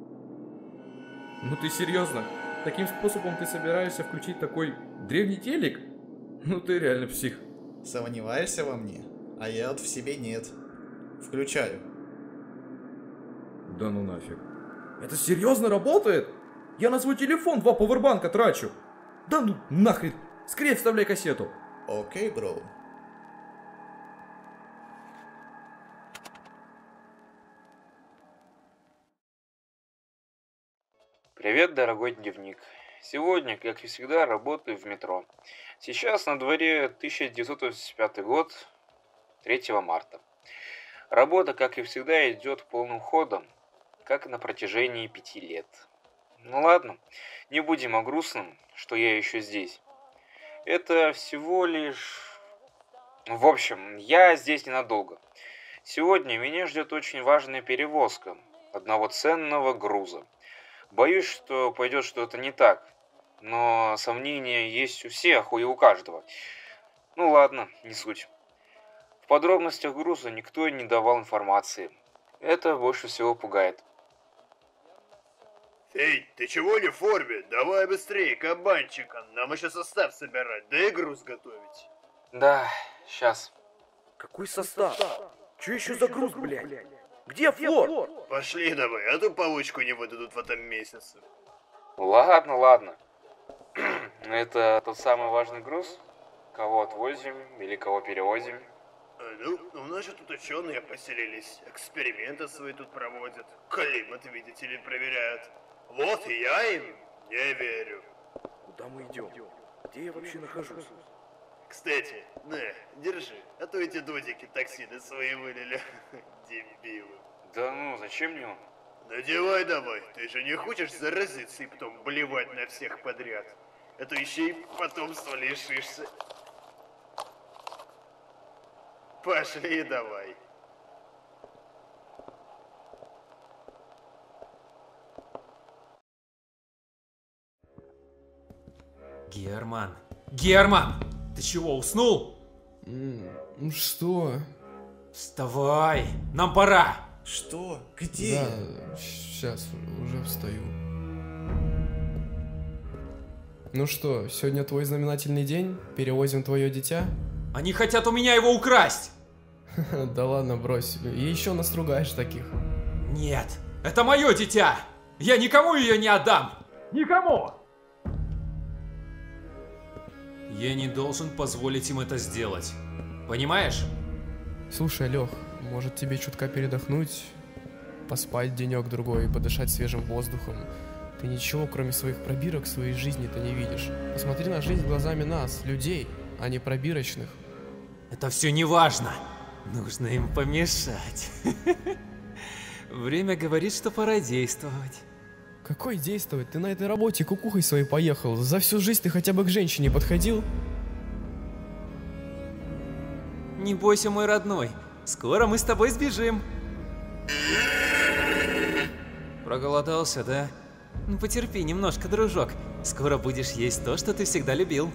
Ну ты серьезно? Таким способом ты собираешься включить такой древний телек? Ну ты реально псих. Сомневаешься во мне? А я вот в себе нет. Включаю. Да ну нафиг. Это серьезно работает? Я на свой телефон два пауэрбанка трачу. Да ну нахрен. Скорее вставляй кассету. Окей, бро. Привет, дорогой дневник. Сегодня, как и всегда, работаю в метро. Сейчас на дворе тысяча девятьсот восемьдесят пятый год, третьего марта. Работа, как и всегда, идет полным ходом, как и на протяжении пяти лет. Ну ладно, не будем о грустном, что я еще здесь. Это всего лишь... В общем, я здесь ненадолго. Сегодня меня ждет очень важная перевозка одного ценного груза. Боюсь, что пойдет что-то не так, но сомнения есть у всех и у каждого. Ну ладно, не суть. В подробностях груза никто не давал информации. Это больше всего пугает. Эй, ты чего не в форме? Давай быстрее, кабанчика. Нам еще состав собирать, да и груз готовить. Да, сейчас. Какой состав? Че еще за груз, блядь? Где Флор? Пошли давай, а то получку не выдадут в этом месяце. Ладно, ладно. Это тот самый важный груз? Кого отвозим или кого перевозим? Ну, у нас же тут ученые поселились, эксперименты свои тут проводят, климат, видите ли, проверяют. Вот и я им не верю. Куда мы идем? Где я вообще нахожусь? Кстати, на, держи, а то эти додики токсины свои вылили. Дебилы. Да ну, зачем мне он? Надевай давай, ты же не хочешь заразиться и потом блевать на всех подряд. А то еще и потомства лишишься. Пошли давай. Герман! Герман! Ты чего, уснул? Mm, что? Вставай! Нам пора! Что? Где? Да, сейчас уже встаю. Ну что, сегодня твой знаменательный день? Перевозим твое дитя? Они хотят у меня его украсть! Да ладно, брось. И еще настругаешь таких. Нет, это мое дитя! Я никому ее не отдам! Никому! Я не должен позволить им это сделать. Понимаешь? Слушай, Лех, может тебе чутка передохнуть? поспать денек-другой и подышать свежим воздухом. Ты ничего, кроме своих пробирок, в своей жизни-то не видишь. Посмотри на жизнь глазами нас, людей, а не пробирочных. Это все не важно. Нужно им помешать. Время говорит, что пора действовать. Какой действовать? Ты на этой работе кукухой своей поехал. За всю жизнь ты хотя бы к женщине подходил? Не бойся, мой родной. Скоро мы с тобой сбежим. Проголодался, да? Ну потерпи немножко, дружок. Скоро будешь есть то, что ты всегда любил.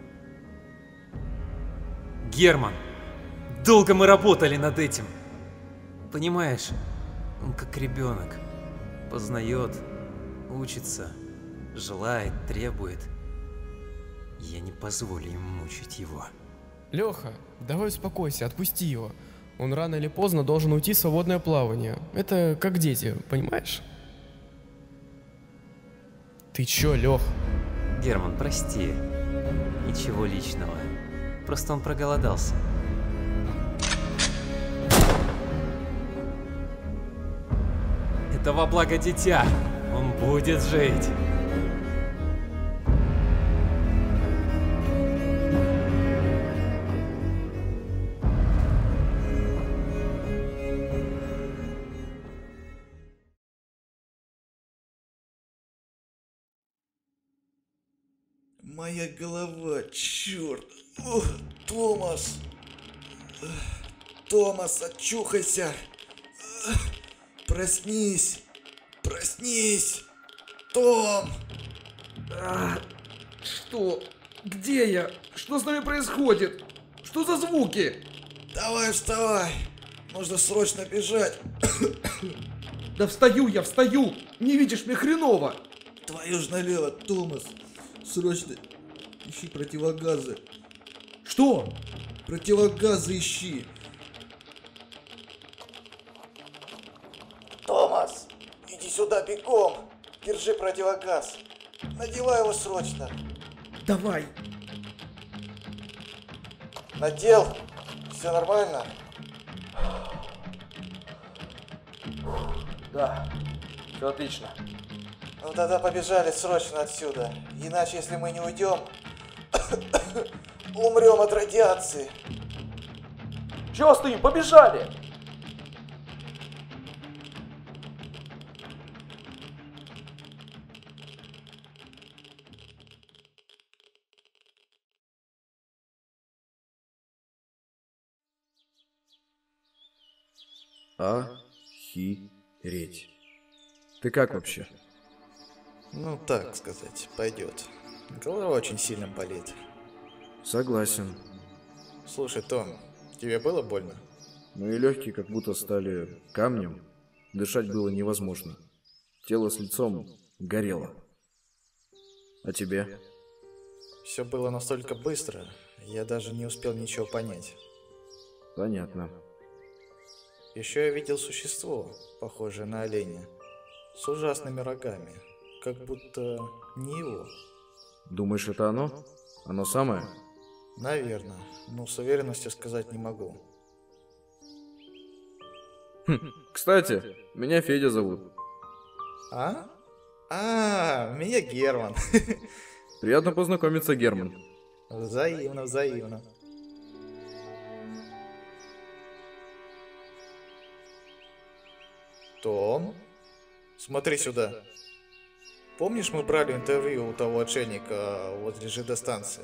Герман, долго мы работали над этим. Понимаешь, он как ребенок. Познает, учится, желает, требует. Я не позволю ему мучить его. Леха, давай успокойся, отпусти его. Он рано или поздно должен уйти в свободное плавание. Это как дети, понимаешь? Ты чё, Лех? Герман, прости. Ничего личного. Просто он проголодался. Это во благо дитя. Он будет жить. Моя голова, черт. Ох, Томас. Томас, очухайся. Проснись. Проснись. Том. А, что? Где я? Что с нами происходит? Что за звуки? Давай, вставай. Нужно срочно бежать. Да встаю я, встаю. Не видишь, мне хреново. Твою ж налево, Томас. Срочно ищи противогазы. Что? Противогазы ищи. Томас, иди сюда бегом. Держи противогаз. Надевай его срочно. Давай. Надел? Все нормально? Да, все отлично. Ну тогда побежали срочно отсюда. Иначе, если мы не уйдем, умрем от радиации. Чего стоим? Побежали! Охереть. Ты как вообще? Ну, так сказать, пойдет. Голова очень сильно болит. Согласен. Слушай, Том, тебе было больно? Мои легкие как будто стали камнем. Дышать было невозможно. Тело с лицом горело. А тебе? Все было настолько быстро, я даже не успел ничего понять. Понятно. Еще я видел существо, похожее на оленя, с ужасными рогами, как будто не его. Думаешь, это оно? Оно самое? Наверное, но с уверенностью сказать не могу. Хм, кстати, меня Федя зовут. А? А, меня Герман. Приятно познакомиться, Герман. Взаимно, взаимно. Том, смотри сюда. Помнишь, мы брали интервью у того отшельника возле ЖД-станции?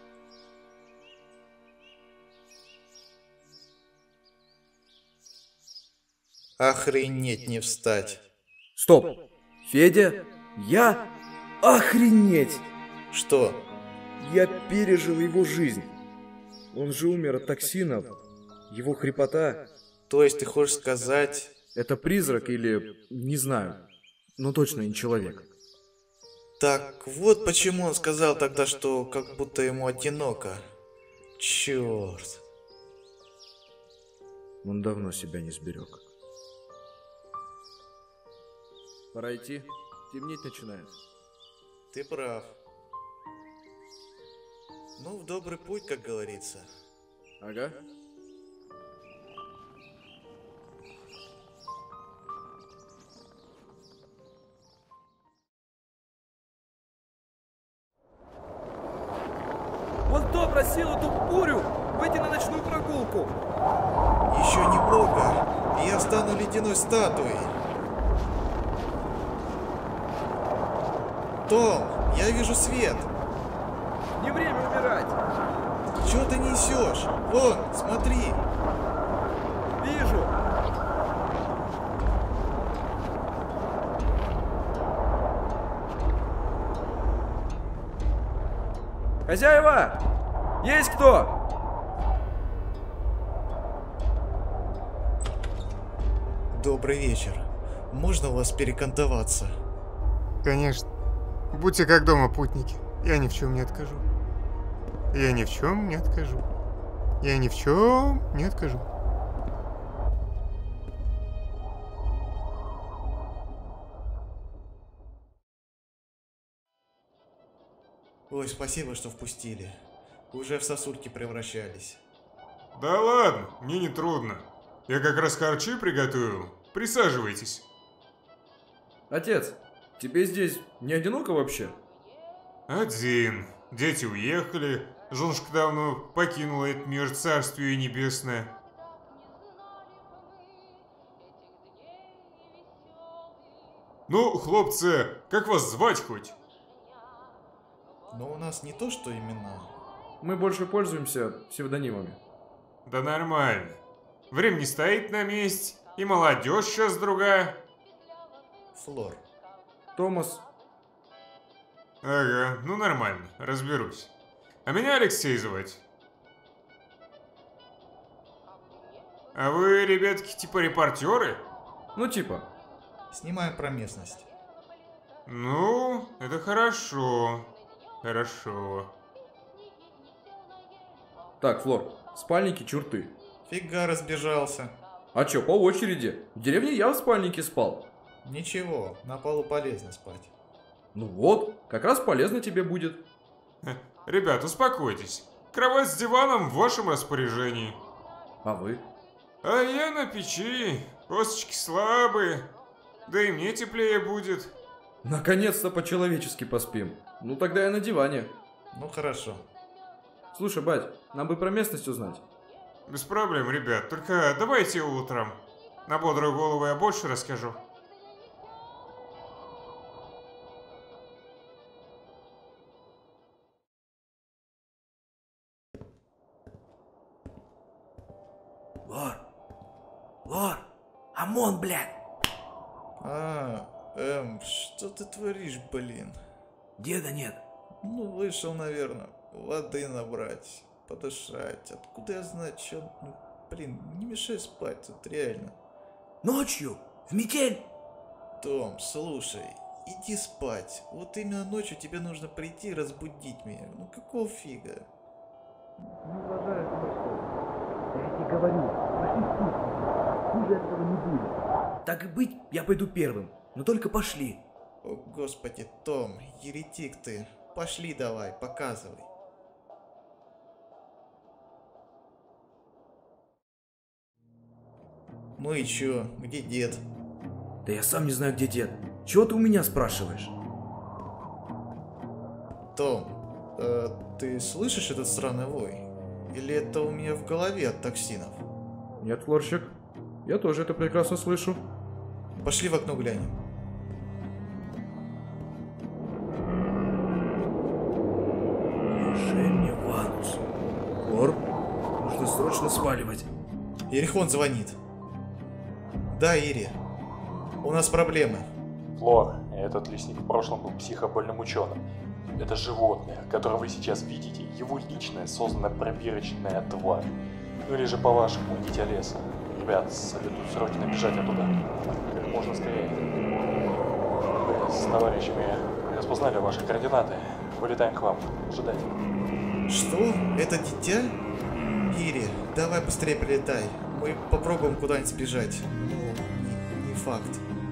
Охренеть не встать. Стоп! Федя? Я? Охренеть! Что? Я пережил его жизнь. Он же умер от токсинов. Его хрипота. То есть ты хочешь сказать... Это призрак или... не знаю. Но точно не человек. Так вот почему он сказал тогда, что как будто ему одиноко. Черт. Он давно себя не сберег. Пора идти. Темнеть начинает. Ты прав. Ну, в добрый путь, как говорится. Ага. Кто просил эту бурю выйти на ночную прогулку? Еще немного, и я стану ледяной статуей. Том, я вижу свет. Не время умирать. Чего ты несешь? Вон, смотри. Вижу. Хозяева! Есть кто? Добрый вечер. Можно у вас перекантоваться? Конечно. Будьте как дома, путники. Я ни в чем не откажу. Я ни в чем не откажу. Я ни в чем не откажу. Ой, спасибо, что впустили. Уже в сосульки превращались. Да ладно, мне не трудно. Я как раз харчи приготовил. Присаживайтесь. Отец, тебе здесь не одиноко вообще? Один. Дети уехали. Женушка давно покинула этот мир, царствие небесное. Ну, хлопцы, как вас звать хоть? Но у нас не то, что имена. Мы больше пользуемся псевдонимами. Да нормально. Время не стоит на месте, и молодежь сейчас другая. Флор. Томас. Ага, ну нормально, разберусь. А меня Алексей звать. А вы, ребятки, типа репортеры? Ну типа. Снимаем про местность. Ну, это хорошо. Хорошо. Так, Флор, спальники чурты. Фига разбежался. А чё, по очереди? В деревне я в спальнике спал. Ничего, на полу полезно спать. Ну вот, как раз полезно тебе будет. Ребят, успокойтесь. Кровать с диваном в вашем распоряжении. А вы? А я на печи. Косточки слабые. Да и мне теплее будет. Наконец-то по-человечески поспим. Ну тогда я на диване. Ну хорошо. Слушай, бать, нам бы про местность узнать. Без проблем, ребят. Только давайте утром. На бодрую голову я больше расскажу. Лор! Лор! ОМОН, блядь! А, эм, что ты творишь, блин? Деда нет. Ну, вышел, наверное, воды набрать, подышать. Откуда я знать, что... Ну, блин, не мешай спать, тут реально. Ночью? В метель? Том, слушай, иди спать. Вот именно ночью тебе нужно прийти и разбудить меня. Ну, какого фига? Не уважаю это. Я тебе говорю, пошли спить. Хуже этого не будет. Так и быть, я пойду первым. Но только пошли. О, господи, Том, еретик ты. Пошли давай, показывай. Ну и чё, где дед? Да я сам не знаю, где дед. Чего ты у меня спрашиваешь? Том, э, ты слышишь этот странный вой? Или это у меня в голове от токсинов? Нет, Флорчик, я тоже это прекрасно слышу. Пошли в окно глянем. Неужели мне в анус? Флор, нужно срочно сваливать. Иерихон звонит. Да, Ири. У нас проблемы. Флор, этот лесник в прошлом был психобольным ученым. Это животное, которое вы сейчас видите, его личная созданная пробирочная тварь. Ну или же по-вашему, дитя леса. Ребят, советую срочно бежать оттуда. Как можно скорее. Мы с товарищами распознали ваши координаты. Вылетаем к вам. Ожидайте. Что? Это дитя? Ири, давай быстрее прилетай. Мы попробуем куда-нибудь сбежать. Ну, не, не факт.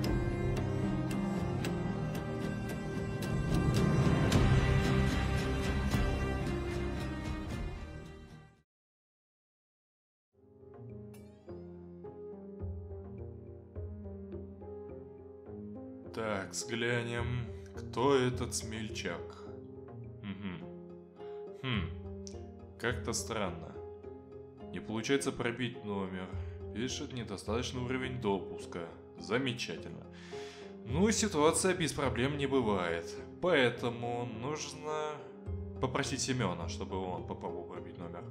Так, взглянем, кто этот смельчак. Угу. Хм. как-то странно. Не получается пробить номер. Пишет недостаточный уровень допуска. Замечательно. Ну, ситуация без проблем не бывает. Поэтому нужно попросить Семена, чтобы он попробовал пробить номер.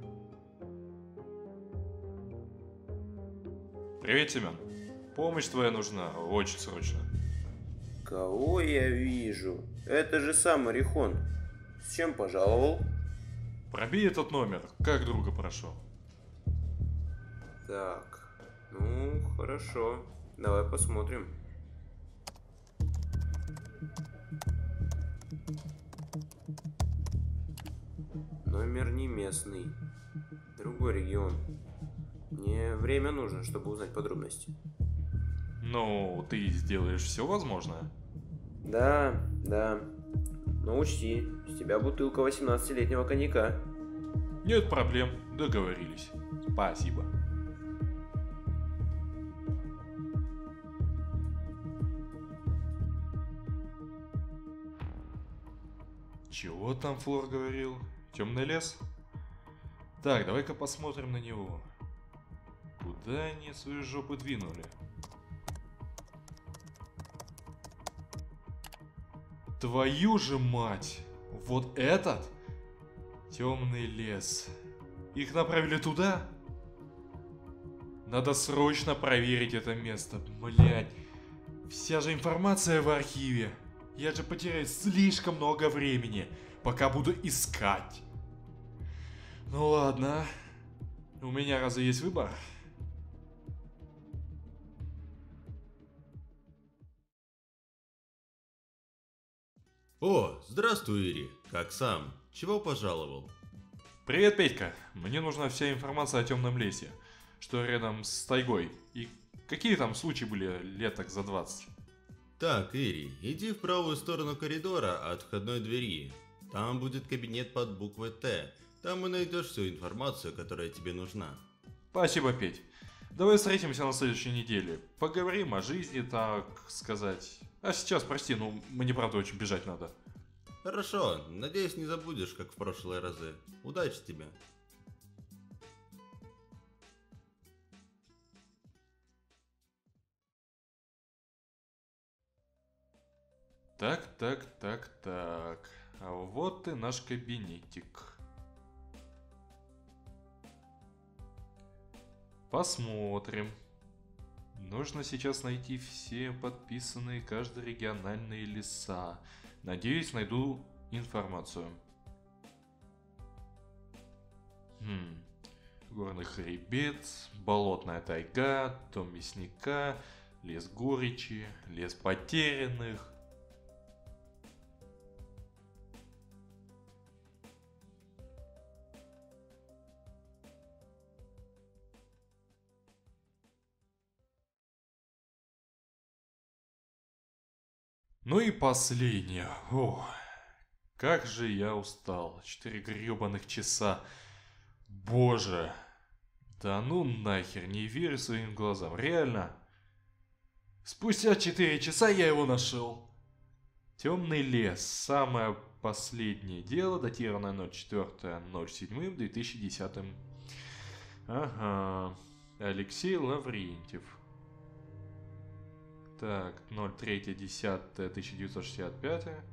Привет, Семен. Помощь твоя нужна, очень срочно. Кого я вижу? Это же сам Орихон. С чем пожаловал? Пробей этот номер, как друга прошу. Так, ну хорошо, давай посмотрим. Номер не местный, другой регион. Мне время нужно, чтобы узнать подробности. Ну, ты сделаешь все возможное. Да, да. Но учти, с тебя бутылка восемнадцатилетнего коньяка. Нет проблем, договорились. Спасибо. Чего там Флор говорил? Темный лес? Так, давай-ка посмотрим на него. Куда они свою жопу двинули? Твою же мать! Вот этот? Темный лес. Их направили туда? Надо срочно проверить это место. Блять. Вся же информация в архиве. Я же потеряю слишком много времени, пока буду искать. Ну ладно. У меня разве есть выбор? О, здравствуй, Ири. Как сам? Чего пожаловал? Привет, Петька. Мне нужна вся информация о темном лесе, что рядом с тайгой. И какие там случаи были лет так за двадцать? Так, Ири, иди в правую сторону коридора от входной двери. Там будет кабинет под буквой Т. Там и найдешь всю информацию, которая тебе нужна. Спасибо, Петь. Давай встретимся на следующей неделе. Поговорим о жизни, так сказать. А сейчас, прости, ну мне правда очень бежать надо. Хорошо, надеюсь, не забудешь, как в прошлые разы. Удачи тебе. Так, так, так, так. А вот и наш кабинетик. Посмотрим. Нужно сейчас найти все подписанные каждые региональные леса. Надеюсь, найду информацию. Хм. Горный хребет, болотная тайга, дом мясника, лес горечи, лес потерянных. Ну и последнее. О, как же я устал. Четыре гребаных часа. Боже. Да ну нахер, не верю своим глазам. Реально. Спустя четыре часа я его нашел. Темный лес. Самое последнее дело, датированное ноль четвёртое ноль седьмое две тысячи десятого. Ага. Алексей Лаврентьев. Так, ноль третье десятое тысяча девятьсот шестьдесят пятое.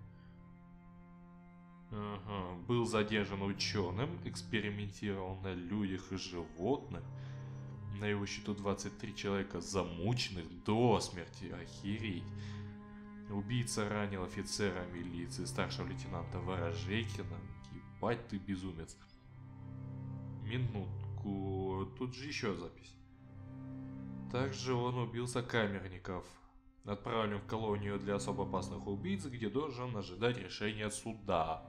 Ага. Был задержан ученым, экспериментировал на людях и животных. На его счету двадцать три человека замученных до смерти. Охереть. Убийца ранил офицера милиции старшего лейтенанта Ворожейкина. Ебать ты безумец. Минутку. Тут же еще запись. Также он убил сокамерников. Отправлен в колонию для особо опасных убийц, где должен ожидать решения суда.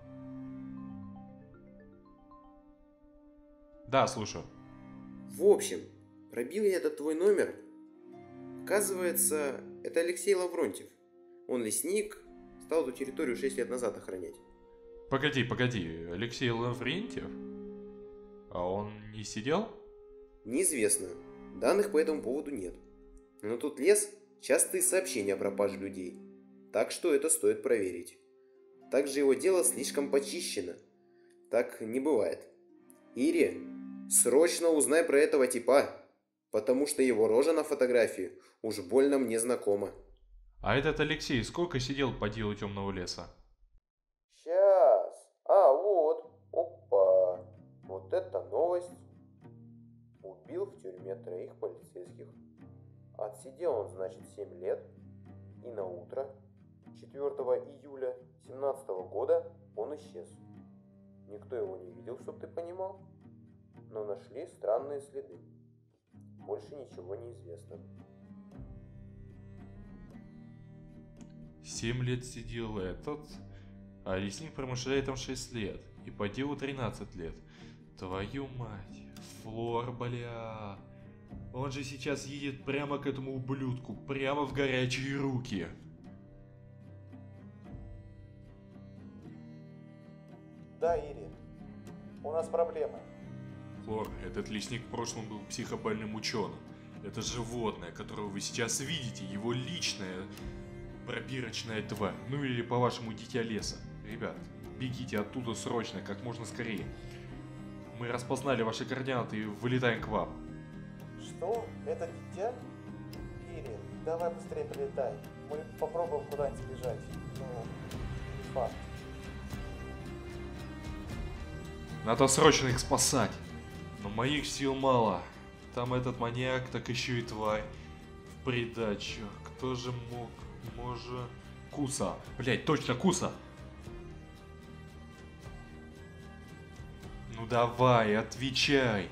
Да, слушаю. В общем, пробил я этот твой номер. Оказывается, это Алексей Лаврентьев. Он лесник, стал эту территорию шесть лет назад охранять. Погоди, погоди, Алексей Лаврентьев? А он не сидел? Неизвестно. Данных по этому поводу нет. Но тут лес – частые сообщения о пропаже людей. Так что это стоит проверить. Также его дело слишком почищено. Так не бывает. Ири, срочно узнай про этого типа, потому что его рожа на фотографии уж больно мне знакома. А этот Алексей сколько сидел по делу темного леса? Сейчас. А, вот. Опа. Вот это новость. Убил в тюрьме троих полицейских. Отсидел он, значит, семь лет. И на утро четвёртого июля семнадцатого года он исчез. Никто его не видел, чтоб ты понимал. Но нашли странные следы. Больше ничего не известно. Семь лет сидел этот, а лесник промышляет там шесть лет. И по делу тринадцать лет. Твою мать, Флор, бля. Он же сейчас едет прямо к этому ублюдку, прямо в горячие руки. Да, Ири, у нас проблемы. Флор, этот лесник в прошлом был психобольным ученым. Это животное, которого вы сейчас видите, его личная пробирочная тварь. Ну или по-вашему дитя леса. Ребят, бегите оттуда срочно, как можно скорее. Мы распознали ваши координаты и вылетаем к вам. Что? Это дитя? Ири, давай быстрее прилетай. Мы попробуем куда-нибудь бежать. Ну, не факт. Надо срочно их спасать. Но моих сил мало. Там этот маньяк, так еще и тварь. В придачу. Кто же мог? Может... Куса. Блять, точно Куса. Ну давай, отвечай.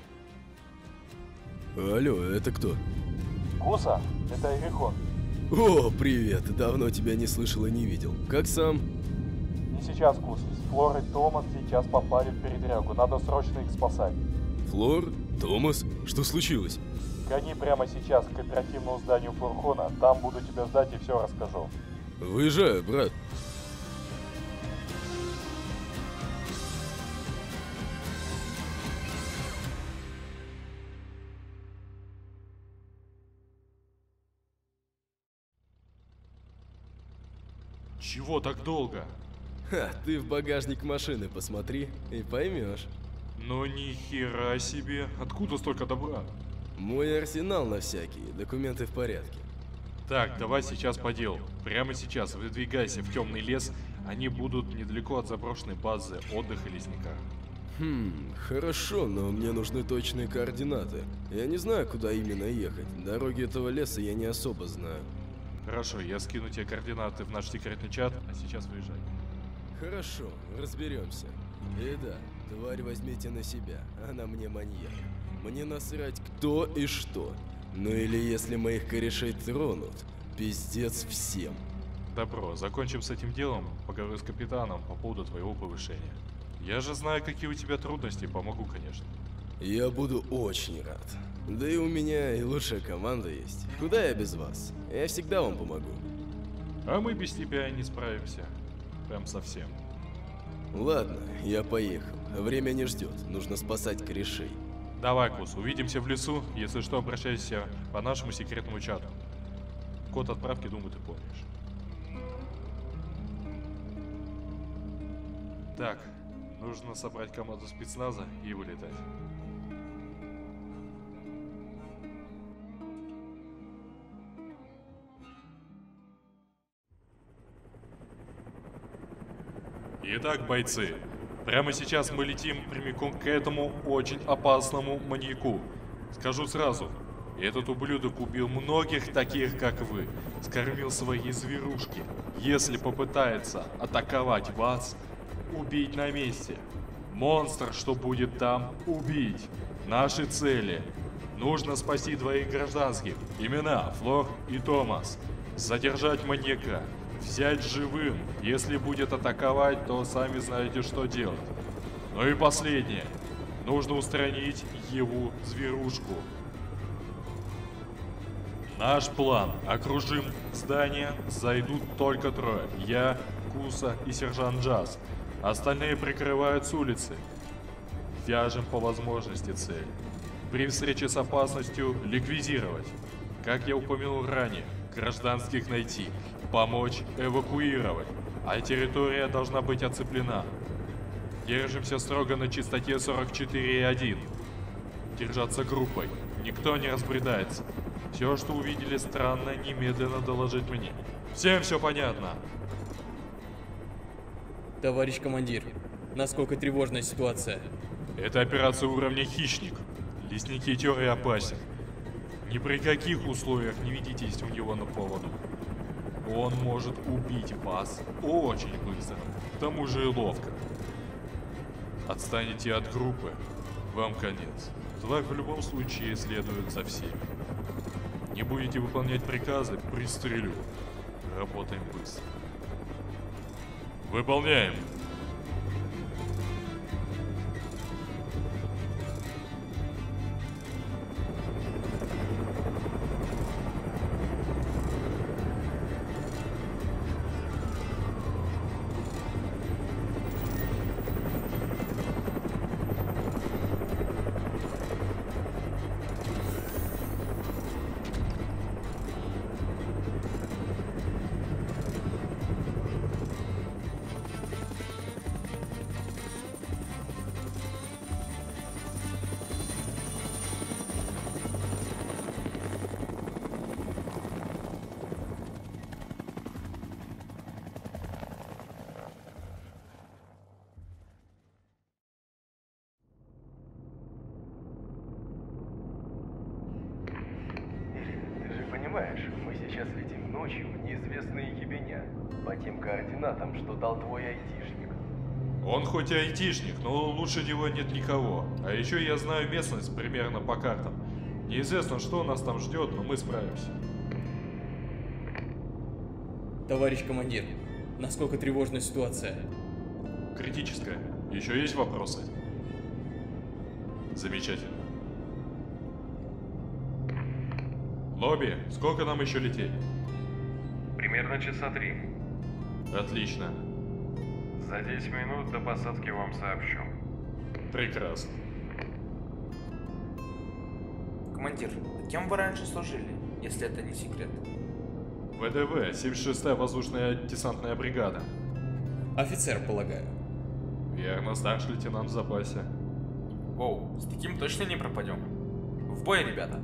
Алло, это кто? Куса, это Ирихон. О, привет, давно тебя не слышал и не видел. Как сам? Не сейчас, Кус. Флор и Томас сейчас попали в передрягу. Надо срочно их спасать. Флор? Томас? Что случилось? Гони прямо сейчас к кооперативному зданию Фурхона. Там буду тебя ждать и все расскажу. Выезжаю, брат. Чего так долго? Ха, ты в багажник машины посмотри и поймешь. Ну ни хера себе, откуда столько добра? Мой арсенал на всякие, документы в порядке. Так, давай сейчас по делу. Прямо сейчас выдвигайся в темный лес, они будут недалеко от заброшенной базы отдыха лесника. Хм, хорошо, но мне нужны точные координаты. Я не знаю, куда именно ехать. Дороги этого леса я не особо знаю. Хорошо, я скину тебе координаты в наш секретный чат, а сейчас выезжай. Хорошо, разберемся. И да, тварь возьмите на себя, она мне маньяк. Мне насрать кто и что. Ну или если моих корешей тронут, пиздец всем. Добро, закончим с этим делом, поговорю с капитаном по поводу твоего повышения. Я же знаю, какие у тебя трудности, помогу, конечно. Я буду очень рад. Да и у меня и лучшая команда есть. Куда я без вас? Я всегда вам помогу. А мы без тебя не справимся. Прям совсем. Ладно, я поехал. Время не ждет, нужно спасать корешей. Давай, Кус, увидимся в лесу. Если что, обращайся по нашему секретному чату. Код отправки, думаю, ты помнишь. Так, нужно собрать команду спецназа и вылетать. Итак, бойцы, прямо сейчас мы летим прямиком к этому очень опасному маньяку. Скажу сразу, этот ублюдок убил многих таких, как вы, скормил свои зверушки. Если попытается атаковать вас, убить на месте. Монстр, что будет там, убить. Наши цели. Нужно спасти двоих гражданских. Имена Флор и Томас. Задержать маньяка. Взять живым. Если будет атаковать, то сами знаете, что делать. Ну и последнее. Нужно устранить его зверушку. Наш план. Окружим здание, зайдут только трое. Я, Куса и сержант Джаз. Остальные прикрывают с улицы. Вяжем по возможности цель. При встрече с опасностью ликвидировать. Как я упомянул ранее, гражданских найти, помочь эвакуировать, а территория должна быть оцеплена. Держимся строго на частоте сорок четыре и один. Держаться группой. Никто не разбредается. Все, что увидели странное, немедленно доложить мне. Всем все понятно? Товарищ командир, насколько тревожная ситуация? Это операция уровня «Хищник». Лесник хитер и опасен. Ни при каких условиях не ведитесь у него на поводу. Он может убить вас очень быстро, к тому же и ловко. Отстанете от группы, вам конец. Тварь в любом случае следует за всеми. Не будете выполнять приказы, пристрелю. Работаем быстро. Выполняем. Понимаешь, мы сейчас летим ночью в неизвестные ебеня, по тем координатам, что дал твой айтишник. Он хоть и айтишник, но лучше него нет никого. А еще я знаю местность примерно по картам. Неизвестно, что нас там ждет, но мы справимся. Товарищ командир, насколько тревожная ситуация? Критическая. Еще есть вопросы? Замечательно. Лобби, сколько нам еще лететь? Примерно часа три. Отлично. За десять минут до посадки вам сообщу. Прекрасно. Командир, кем вы раньше служили, если это не секрет? ВДВ, семьдесят шестая воздушная десантная бригада. Офицер, полагаю. Верно, старший лейтенант в запасе. Оу, с таким точно не пропадем. В бой, ребята.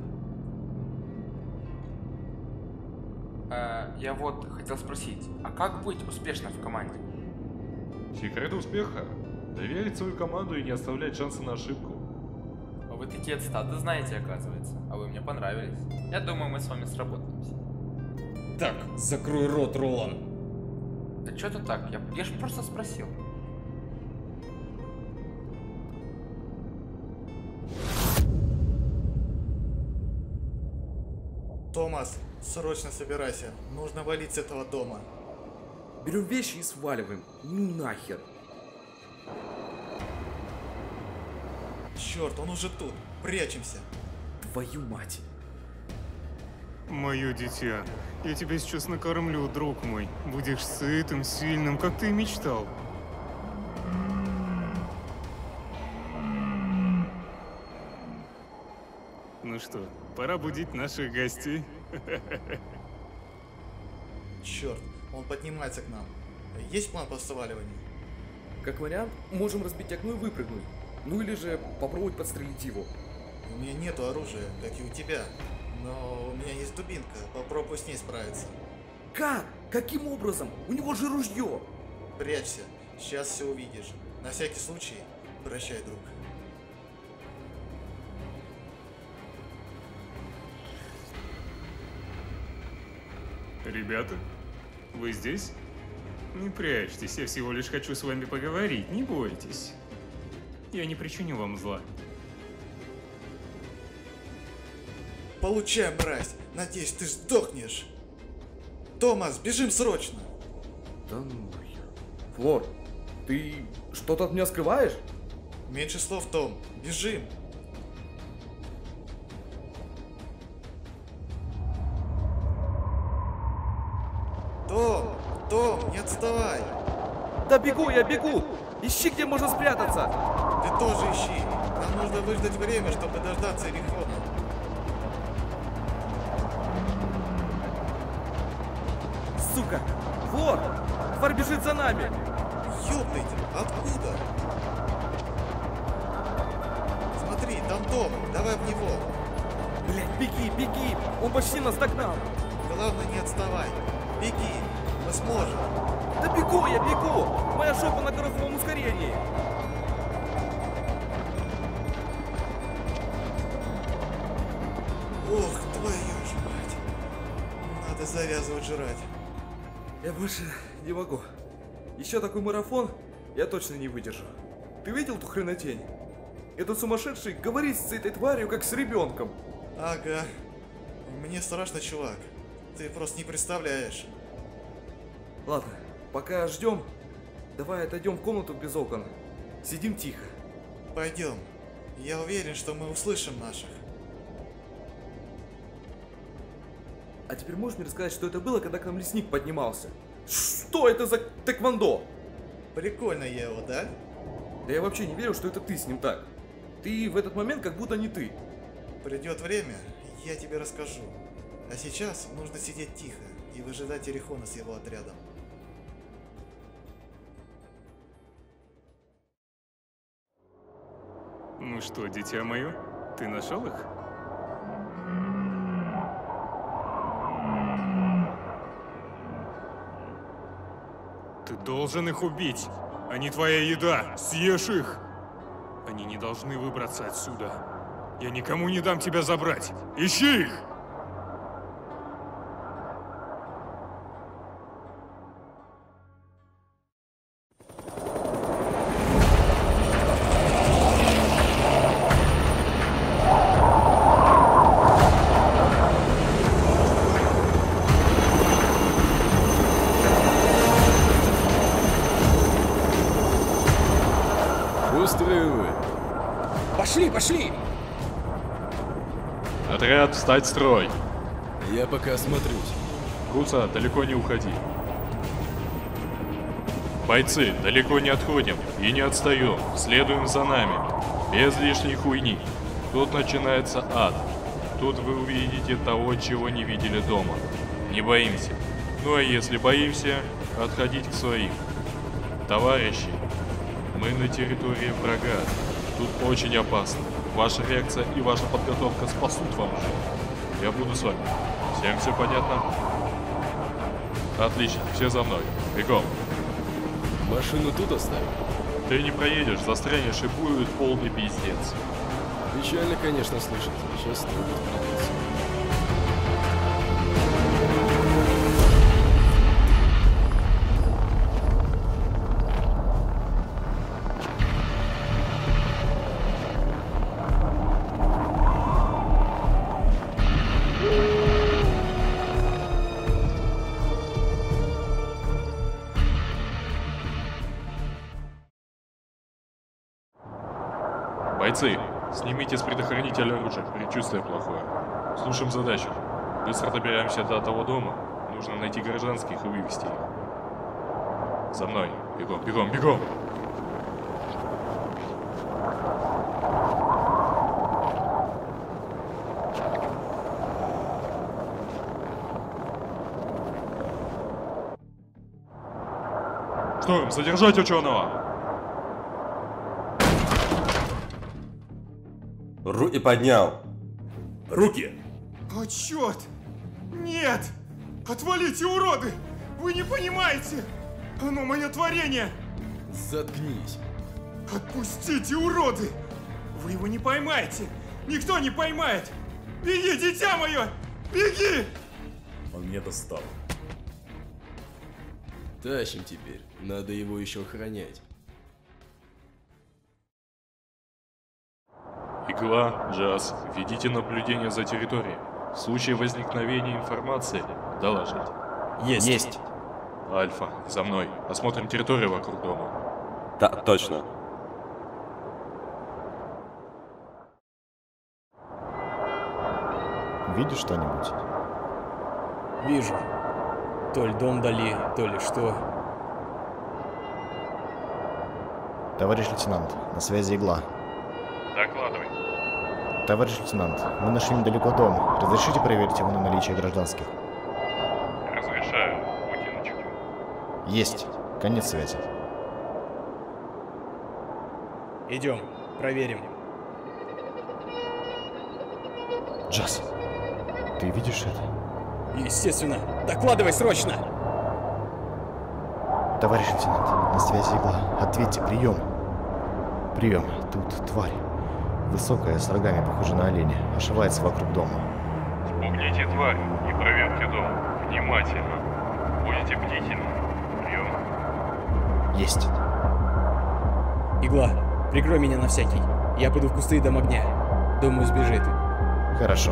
А, я вот хотел спросить, а как быть успешным в команде? Секрет успеха? Доверить свою команду и не оставлять шанса на ошибку. А вы такие отстаты знаете, оказывается. А вы мне понравились. Я думаю, мы с вами сработаемся. Так, закрой рот, Ролан. Да что ты так? Я, я же просто спросил. Томас, срочно собирайся. Нужно валить с этого дома. Берем вещи и сваливаем. Ну нахер. Черт, он уже тут. Прячемся. Твою мать. Мое дитя, я тебя сейчас накормлю, друг мой. Будешь сытым, сильным, как ты и мечтал. Ну что, пора будить наших гостей. Черт, он поднимается к нам. Есть план по сваливанию? Как вариант, можем разбить окно и выпрыгнуть. Ну или же попробовать подстрелить его. У меня нету оружия, как и у тебя. Но у меня есть дубинка, попробуй с ней справиться. Как? Каким образом? У него же ружье! Прячься, сейчас все увидишь. На всякий случай, прощай, друг. Ребята, вы здесь? Не прячьтесь, я всего лишь хочу с вами поговорить, не бойтесь. Я не причиню вам зла. Получай, мразь! Надеюсь, ты сдохнешь! Томас, бежим срочно! Да ну нахер. Флор, ты что-то от меня скрываешь? Меньше слов, Том. Бежим! Том! Том, не отставай! Да бегу, я бегу! Ищи, где можно спрятаться! Ты тоже ищи! Нам нужно выждать время, чтобы дождаться Эрихона. Сука! Флор! Тварь бежит за нами! Ёптыть! Откуда? дом, давай в него. Блять, беги, беги! Он почти нас догнал! Главное, не отставай. Беги, мы сможем. Да бегу я, бегу! Моя жопа на гороховом ускорении! Ох, твою ж мать. Надо завязывать жрать. Я больше не могу. Еще такой марафон я точно не выдержу. Ты видел ту хренотень? Этот сумасшедший говорит с этой тварью, как с ребенком. Ага. Мне страшно, чувак. Ты просто не представляешь. Ладно, пока ждем, давай отойдем в комнату без окон. Сидим тихо. Пойдем. Я уверен, что мы услышим наших. А теперь можешь мне рассказать, что это было, когда к нам лесник поднимался? Что это за тэквондо? Прикольно я его, да? Да я вообще не верю, что это ты с ним так. Ты в этот момент как будто не ты. Придет время, я тебе расскажу. А сейчас нужно сидеть тихо и выжидать Эрихона с его отрядом. Ну что, дитя мое, ты нашел их? Ты должен их убить. Они твоя еда. Съешь их. Они не должны выбраться отсюда. Я никому не дам тебя забрать. Ищи их! Быстрее вы. Пошли, пошли! Отряд, встать в строй. Я пока осмотрюсь. Куца, далеко не уходи. Бойцы, далеко не отходим и не отстаем. Следуем за нами. Без лишней хуйни. Тут начинается ад. Тут вы увидите того, чего не видели дома. Не боимся. Ну а если боимся, отходить к своим. Товарищи, мы на территории врага. Тут очень опасно. Ваша реакция и ваша подготовка спасут вам жизнь. Я буду с вами. Всем все понятно? Отлично, все за мной. Бегом. Машину тут оставим? Ты не проедешь, застрянешь и будет полный пиздец. Печально, конечно, слышать. Сейчас трогать придется. Бойцы, снимите с предохранителя оружие, предчувствие плохое. Слушаем задачу. Быстро добираемся до того дома. Нужно найти гражданских и вывести их. За мной. Бегом, бегом, бегом! Шторм, задержать ученого! Руки поднял. Руки! О, черт! Нет! Отвалите, уроды! Вы не понимаете! Оно мое творение! Заткнись. Отпустите, уроды! Вы его не поймаете! Никто не поймает! Беги, дитя мое! Беги! Он меня достал. Тащим теперь. Надо его еще охранять. Игла, Джаз, ведите наблюдение за территорией. В случае возникновения информации доложить. Есть. Есть. Альфа, за мной. Осмотрим территорию вокруг дома. Да, точно. Видишь что-нибудь? Вижу. То ли дом дали, то ли что. Товарищ лейтенант, на связи Игла. Докладывай. Товарищ лейтенант, мы нашли недалеко дом. Разрешите проверить его на наличие гражданских? Разрешаю. Будьте начеку. Есть. Конец связи. Идем, проверим. Джаз, ты видишь это? Естественно. Докладывай срочно! Товарищ лейтенант, на связи Игла. Ответьте, прием. Прием. Тут тварь. Высокая, с рогами, похожа на оленя. Ошивается вокруг дома. Спугните тварь и проверьте дом. Внимательно. Будете бдительны. Прием. Есть. Игла, прикрой меня на всякий. Я пойду в кусты и дам огня. Думаю, сбежит. Хорошо.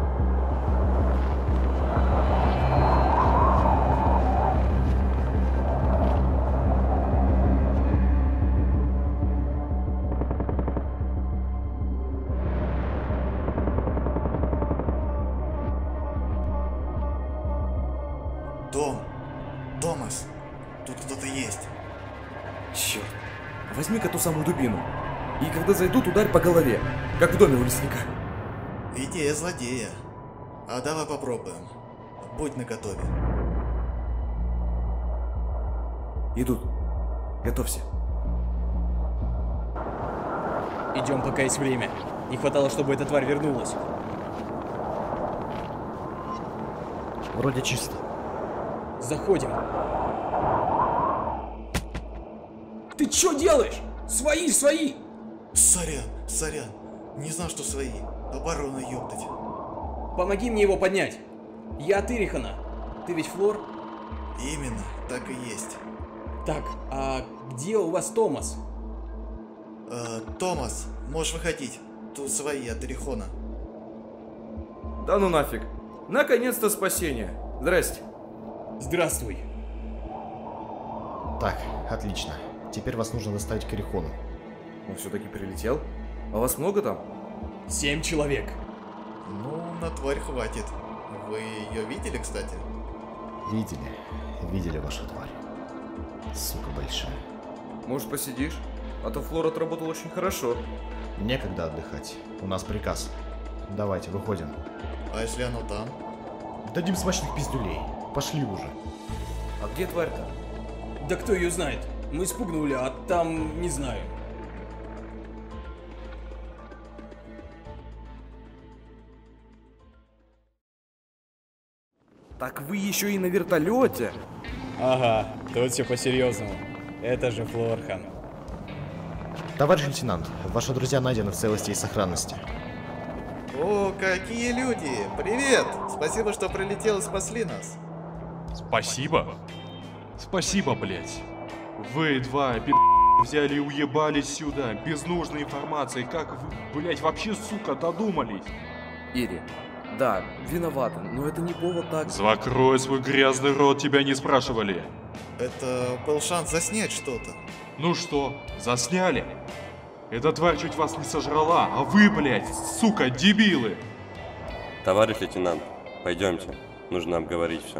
Дом. Томас. Тут кто-то есть. Черт. Возьми-ка ту самую дубину. И когда зайдут, ударь по голове. Как в доме у лесника. Идея злодея. А давай попробуем. Будь наготове. Идут. Готовься. Идем, пока есть время. Не хватало, чтобы эта тварь вернулась. Вроде чисто. Заходим. Ты что делаешь? Свои, свои! Сорян, сорян. Не знал, что свои. Оборона, ёптать. Помоги мне его поднять. Я от Ирихана. Ты ведь Флор? Именно, так и есть. Так, а где у вас Томас? Э, Томас, можешь выходить. Тут свои от Ирихона. Да ну нафиг. Наконец-то спасение. Здрасте. Здравствуй. Так, отлично. Теперь вас нужно доставить к Ирихону. Он все-таки прилетел? А вас много там? Семь человек. Ну, на тварь хватит. Вы ее видели, кстати? Видели. Видели вашу тварь. Сука большая. Может, посидишь? А то Флор отработал очень хорошо. Некогда отдыхать. У нас приказ. Давайте, выходим. А если оно там? Дадим смачных пиздюлей. Пошли уже. А где тварь-то? Да кто ее знает? Мы спугнули, а там не знаю. Так вы еще и на вертолете? Ага, тут все по-серьезному. Это же Флорхан. Товарищ лейтенант, ваши друзья найдены в целости и сохранности. О, какие люди! Привет! Спасибо, что прилетел и спасли нас. Спасибо? Спасибо, блять. Вы два пи*** взяли и уебались сюда, без нужной информации. Как вы, блять, вообще, сука, додумались? Ири, да, виновата, но это не повод так... Закрой свой грязный рот, тебя не спрашивали. Это был шанс заснять что-то. Ну что, засняли? Эта тварь чуть вас не сожрала, а вы, блять, сука, дебилы. Товарищ лейтенант, пойдемте. Нужно обговорить все.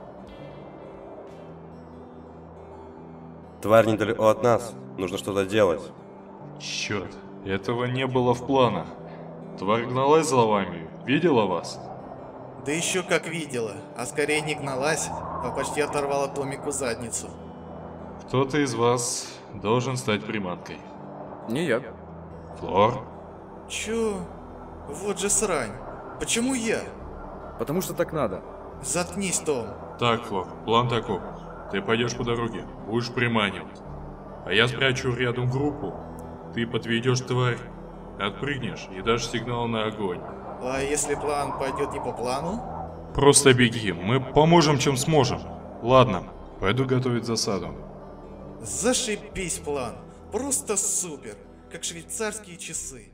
Тварь недалеко от нас. Нужно что-то делать. Черт, этого не было в планах. Тварь гналась за вами, видела вас? Да еще как видела, а скорее не гналась, а почти оторвала Томику задницу. Кто-то из вас должен стать приманкой. Не я. Флор? Чё? Вот же срань. Почему я? Потому что так надо. Заткнись, Том. Так, Флор, план таков. Ты пойдешь по дороге, будешь приманивать. А я спрячу рядом группу. Ты подведешь тварь, отпрыгнешь и дашь сигнал на огонь. А если план пойдет не по плану? Просто беги, мы поможем, чем сможем. Ладно, пойду готовить засаду. Зашибись план. Просто супер. Как швейцарские часы.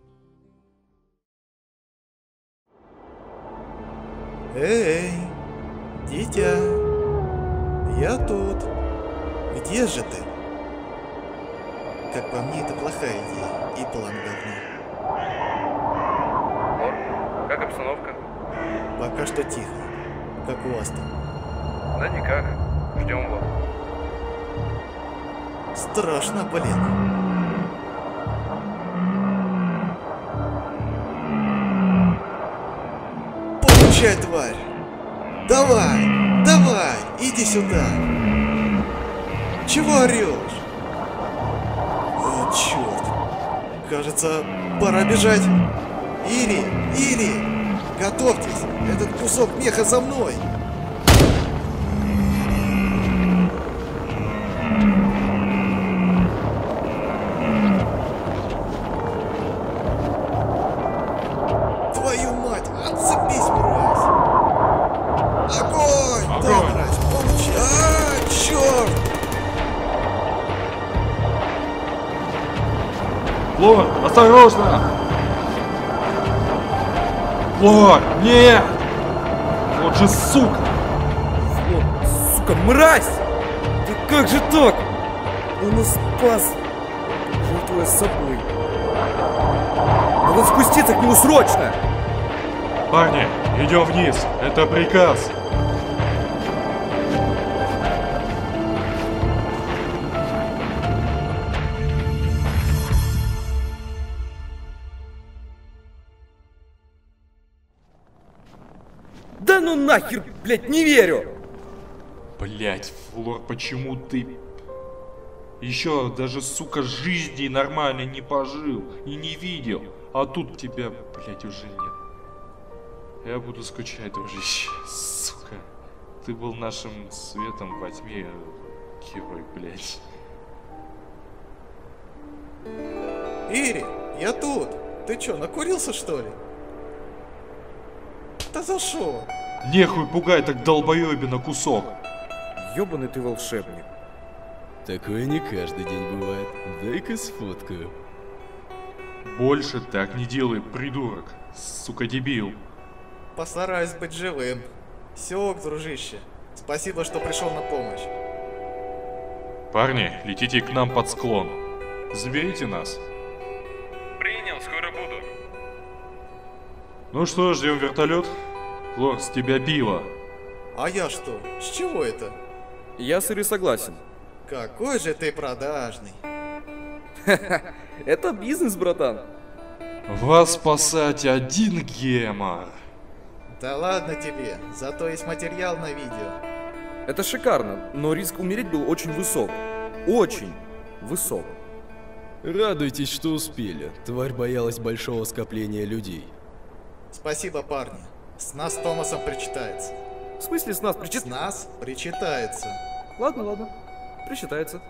Эй, дитя. Я тут. Где же ты? Как по мне, это плохая идея. И план говно. Как обстановка? Пока что тихо. Как у вас там? Да никак. Ждем вас. Страшно, блин. Получай, тварь! Давай! Давай! Иди сюда! Чего орешь? О, черт! Кажется, пора бежать! Ири! Ири! Готовьтесь! Этот кусок меха за мной! Твою мать! Отцепись, мразь! Огонь! Да, мразь! Получи! А, черт! Лор, осторожно! Лор, нет! Вот же сука! Вот, сука, мразь! Да как же так? Он нас спас, жертвуя собой. Надо спуститься к нему срочно! Парни, идем вниз, это приказ. Да ну нахер, блядь, не верю! Блять, Флор, почему ты... Еще даже, сука, жизни нормально не пожил и не видел. А тут тебя, блять, уже нет. Я буду скучать, дружище. Сука. Ты был нашим светом во тьме, герой, блять. Ири, я тут. Ты чё, накурился, что ли? Да за шо? Нехуй пугай так долбоебина кусок. Ёбаный ты волшебник. Такое не каждый день бывает. Дай-ка сфоткаю. Больше так не делай, придурок. Сука, дебил. Постараюсь быть живым. Всё, дружище. Спасибо, что пришел на помощь. Парни, летите к нам под склон. Заберите нас. Принял, скоро буду. Ну что, ждем вертолет? Флор, с тебя пиво. А я что? С чего это? Я с Ирой согласен. Какой же ты продажный. Это бизнес, братан. Вас спасать один гемор. Да ладно тебе, зато есть материал на видео. Это шикарно, но риск умереть был очень высок. Очень высок. Радуйтесь, что успели. Тварь боялась большого скопления людей. Спасибо, парни. С нас с Томасом причитается. В смысле с нас причитается? С нас причитается. Ладно, ладно. Причитается.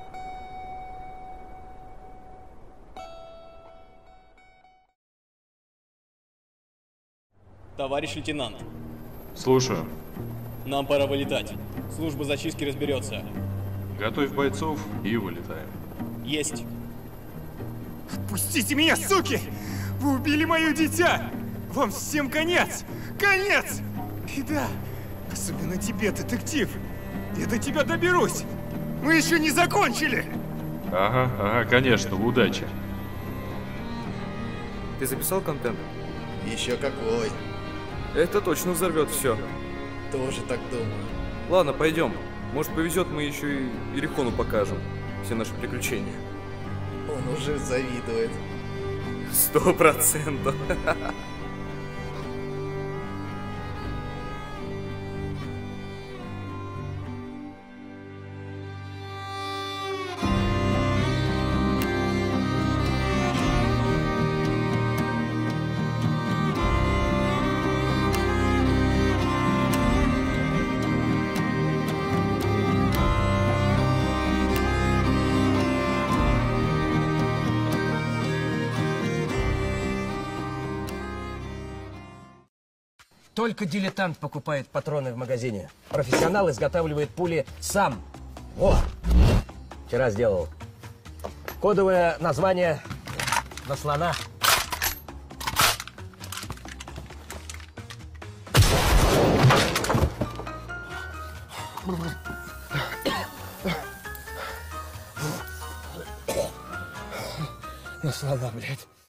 Товарищ лейтенант. Слушаю. Нам пора вылетать. Служба зачистки разберется. Готовь бойцов и вылетаем. Есть. Пустите меня, суки! Вы убили мое дитя! Вам всем конец! Конец! И да, особенно тебе, детектив. Я до тебя доберусь! Мы еще не закончили! Ага, ага, конечно, удачи. Ты записал контент? Еще какой. Это точно взорвет все. Тоже так думаю. Ладно, пойдем. Может повезет, мы еще и Ирихону покажем все наши приключения. Он уже завидует. Сто процентов. Только дилетант покупает патроны в магазине. Профессионал изготавливает пули сам. О, вчера сделал. Кодовое название на слона. На слона, блядь.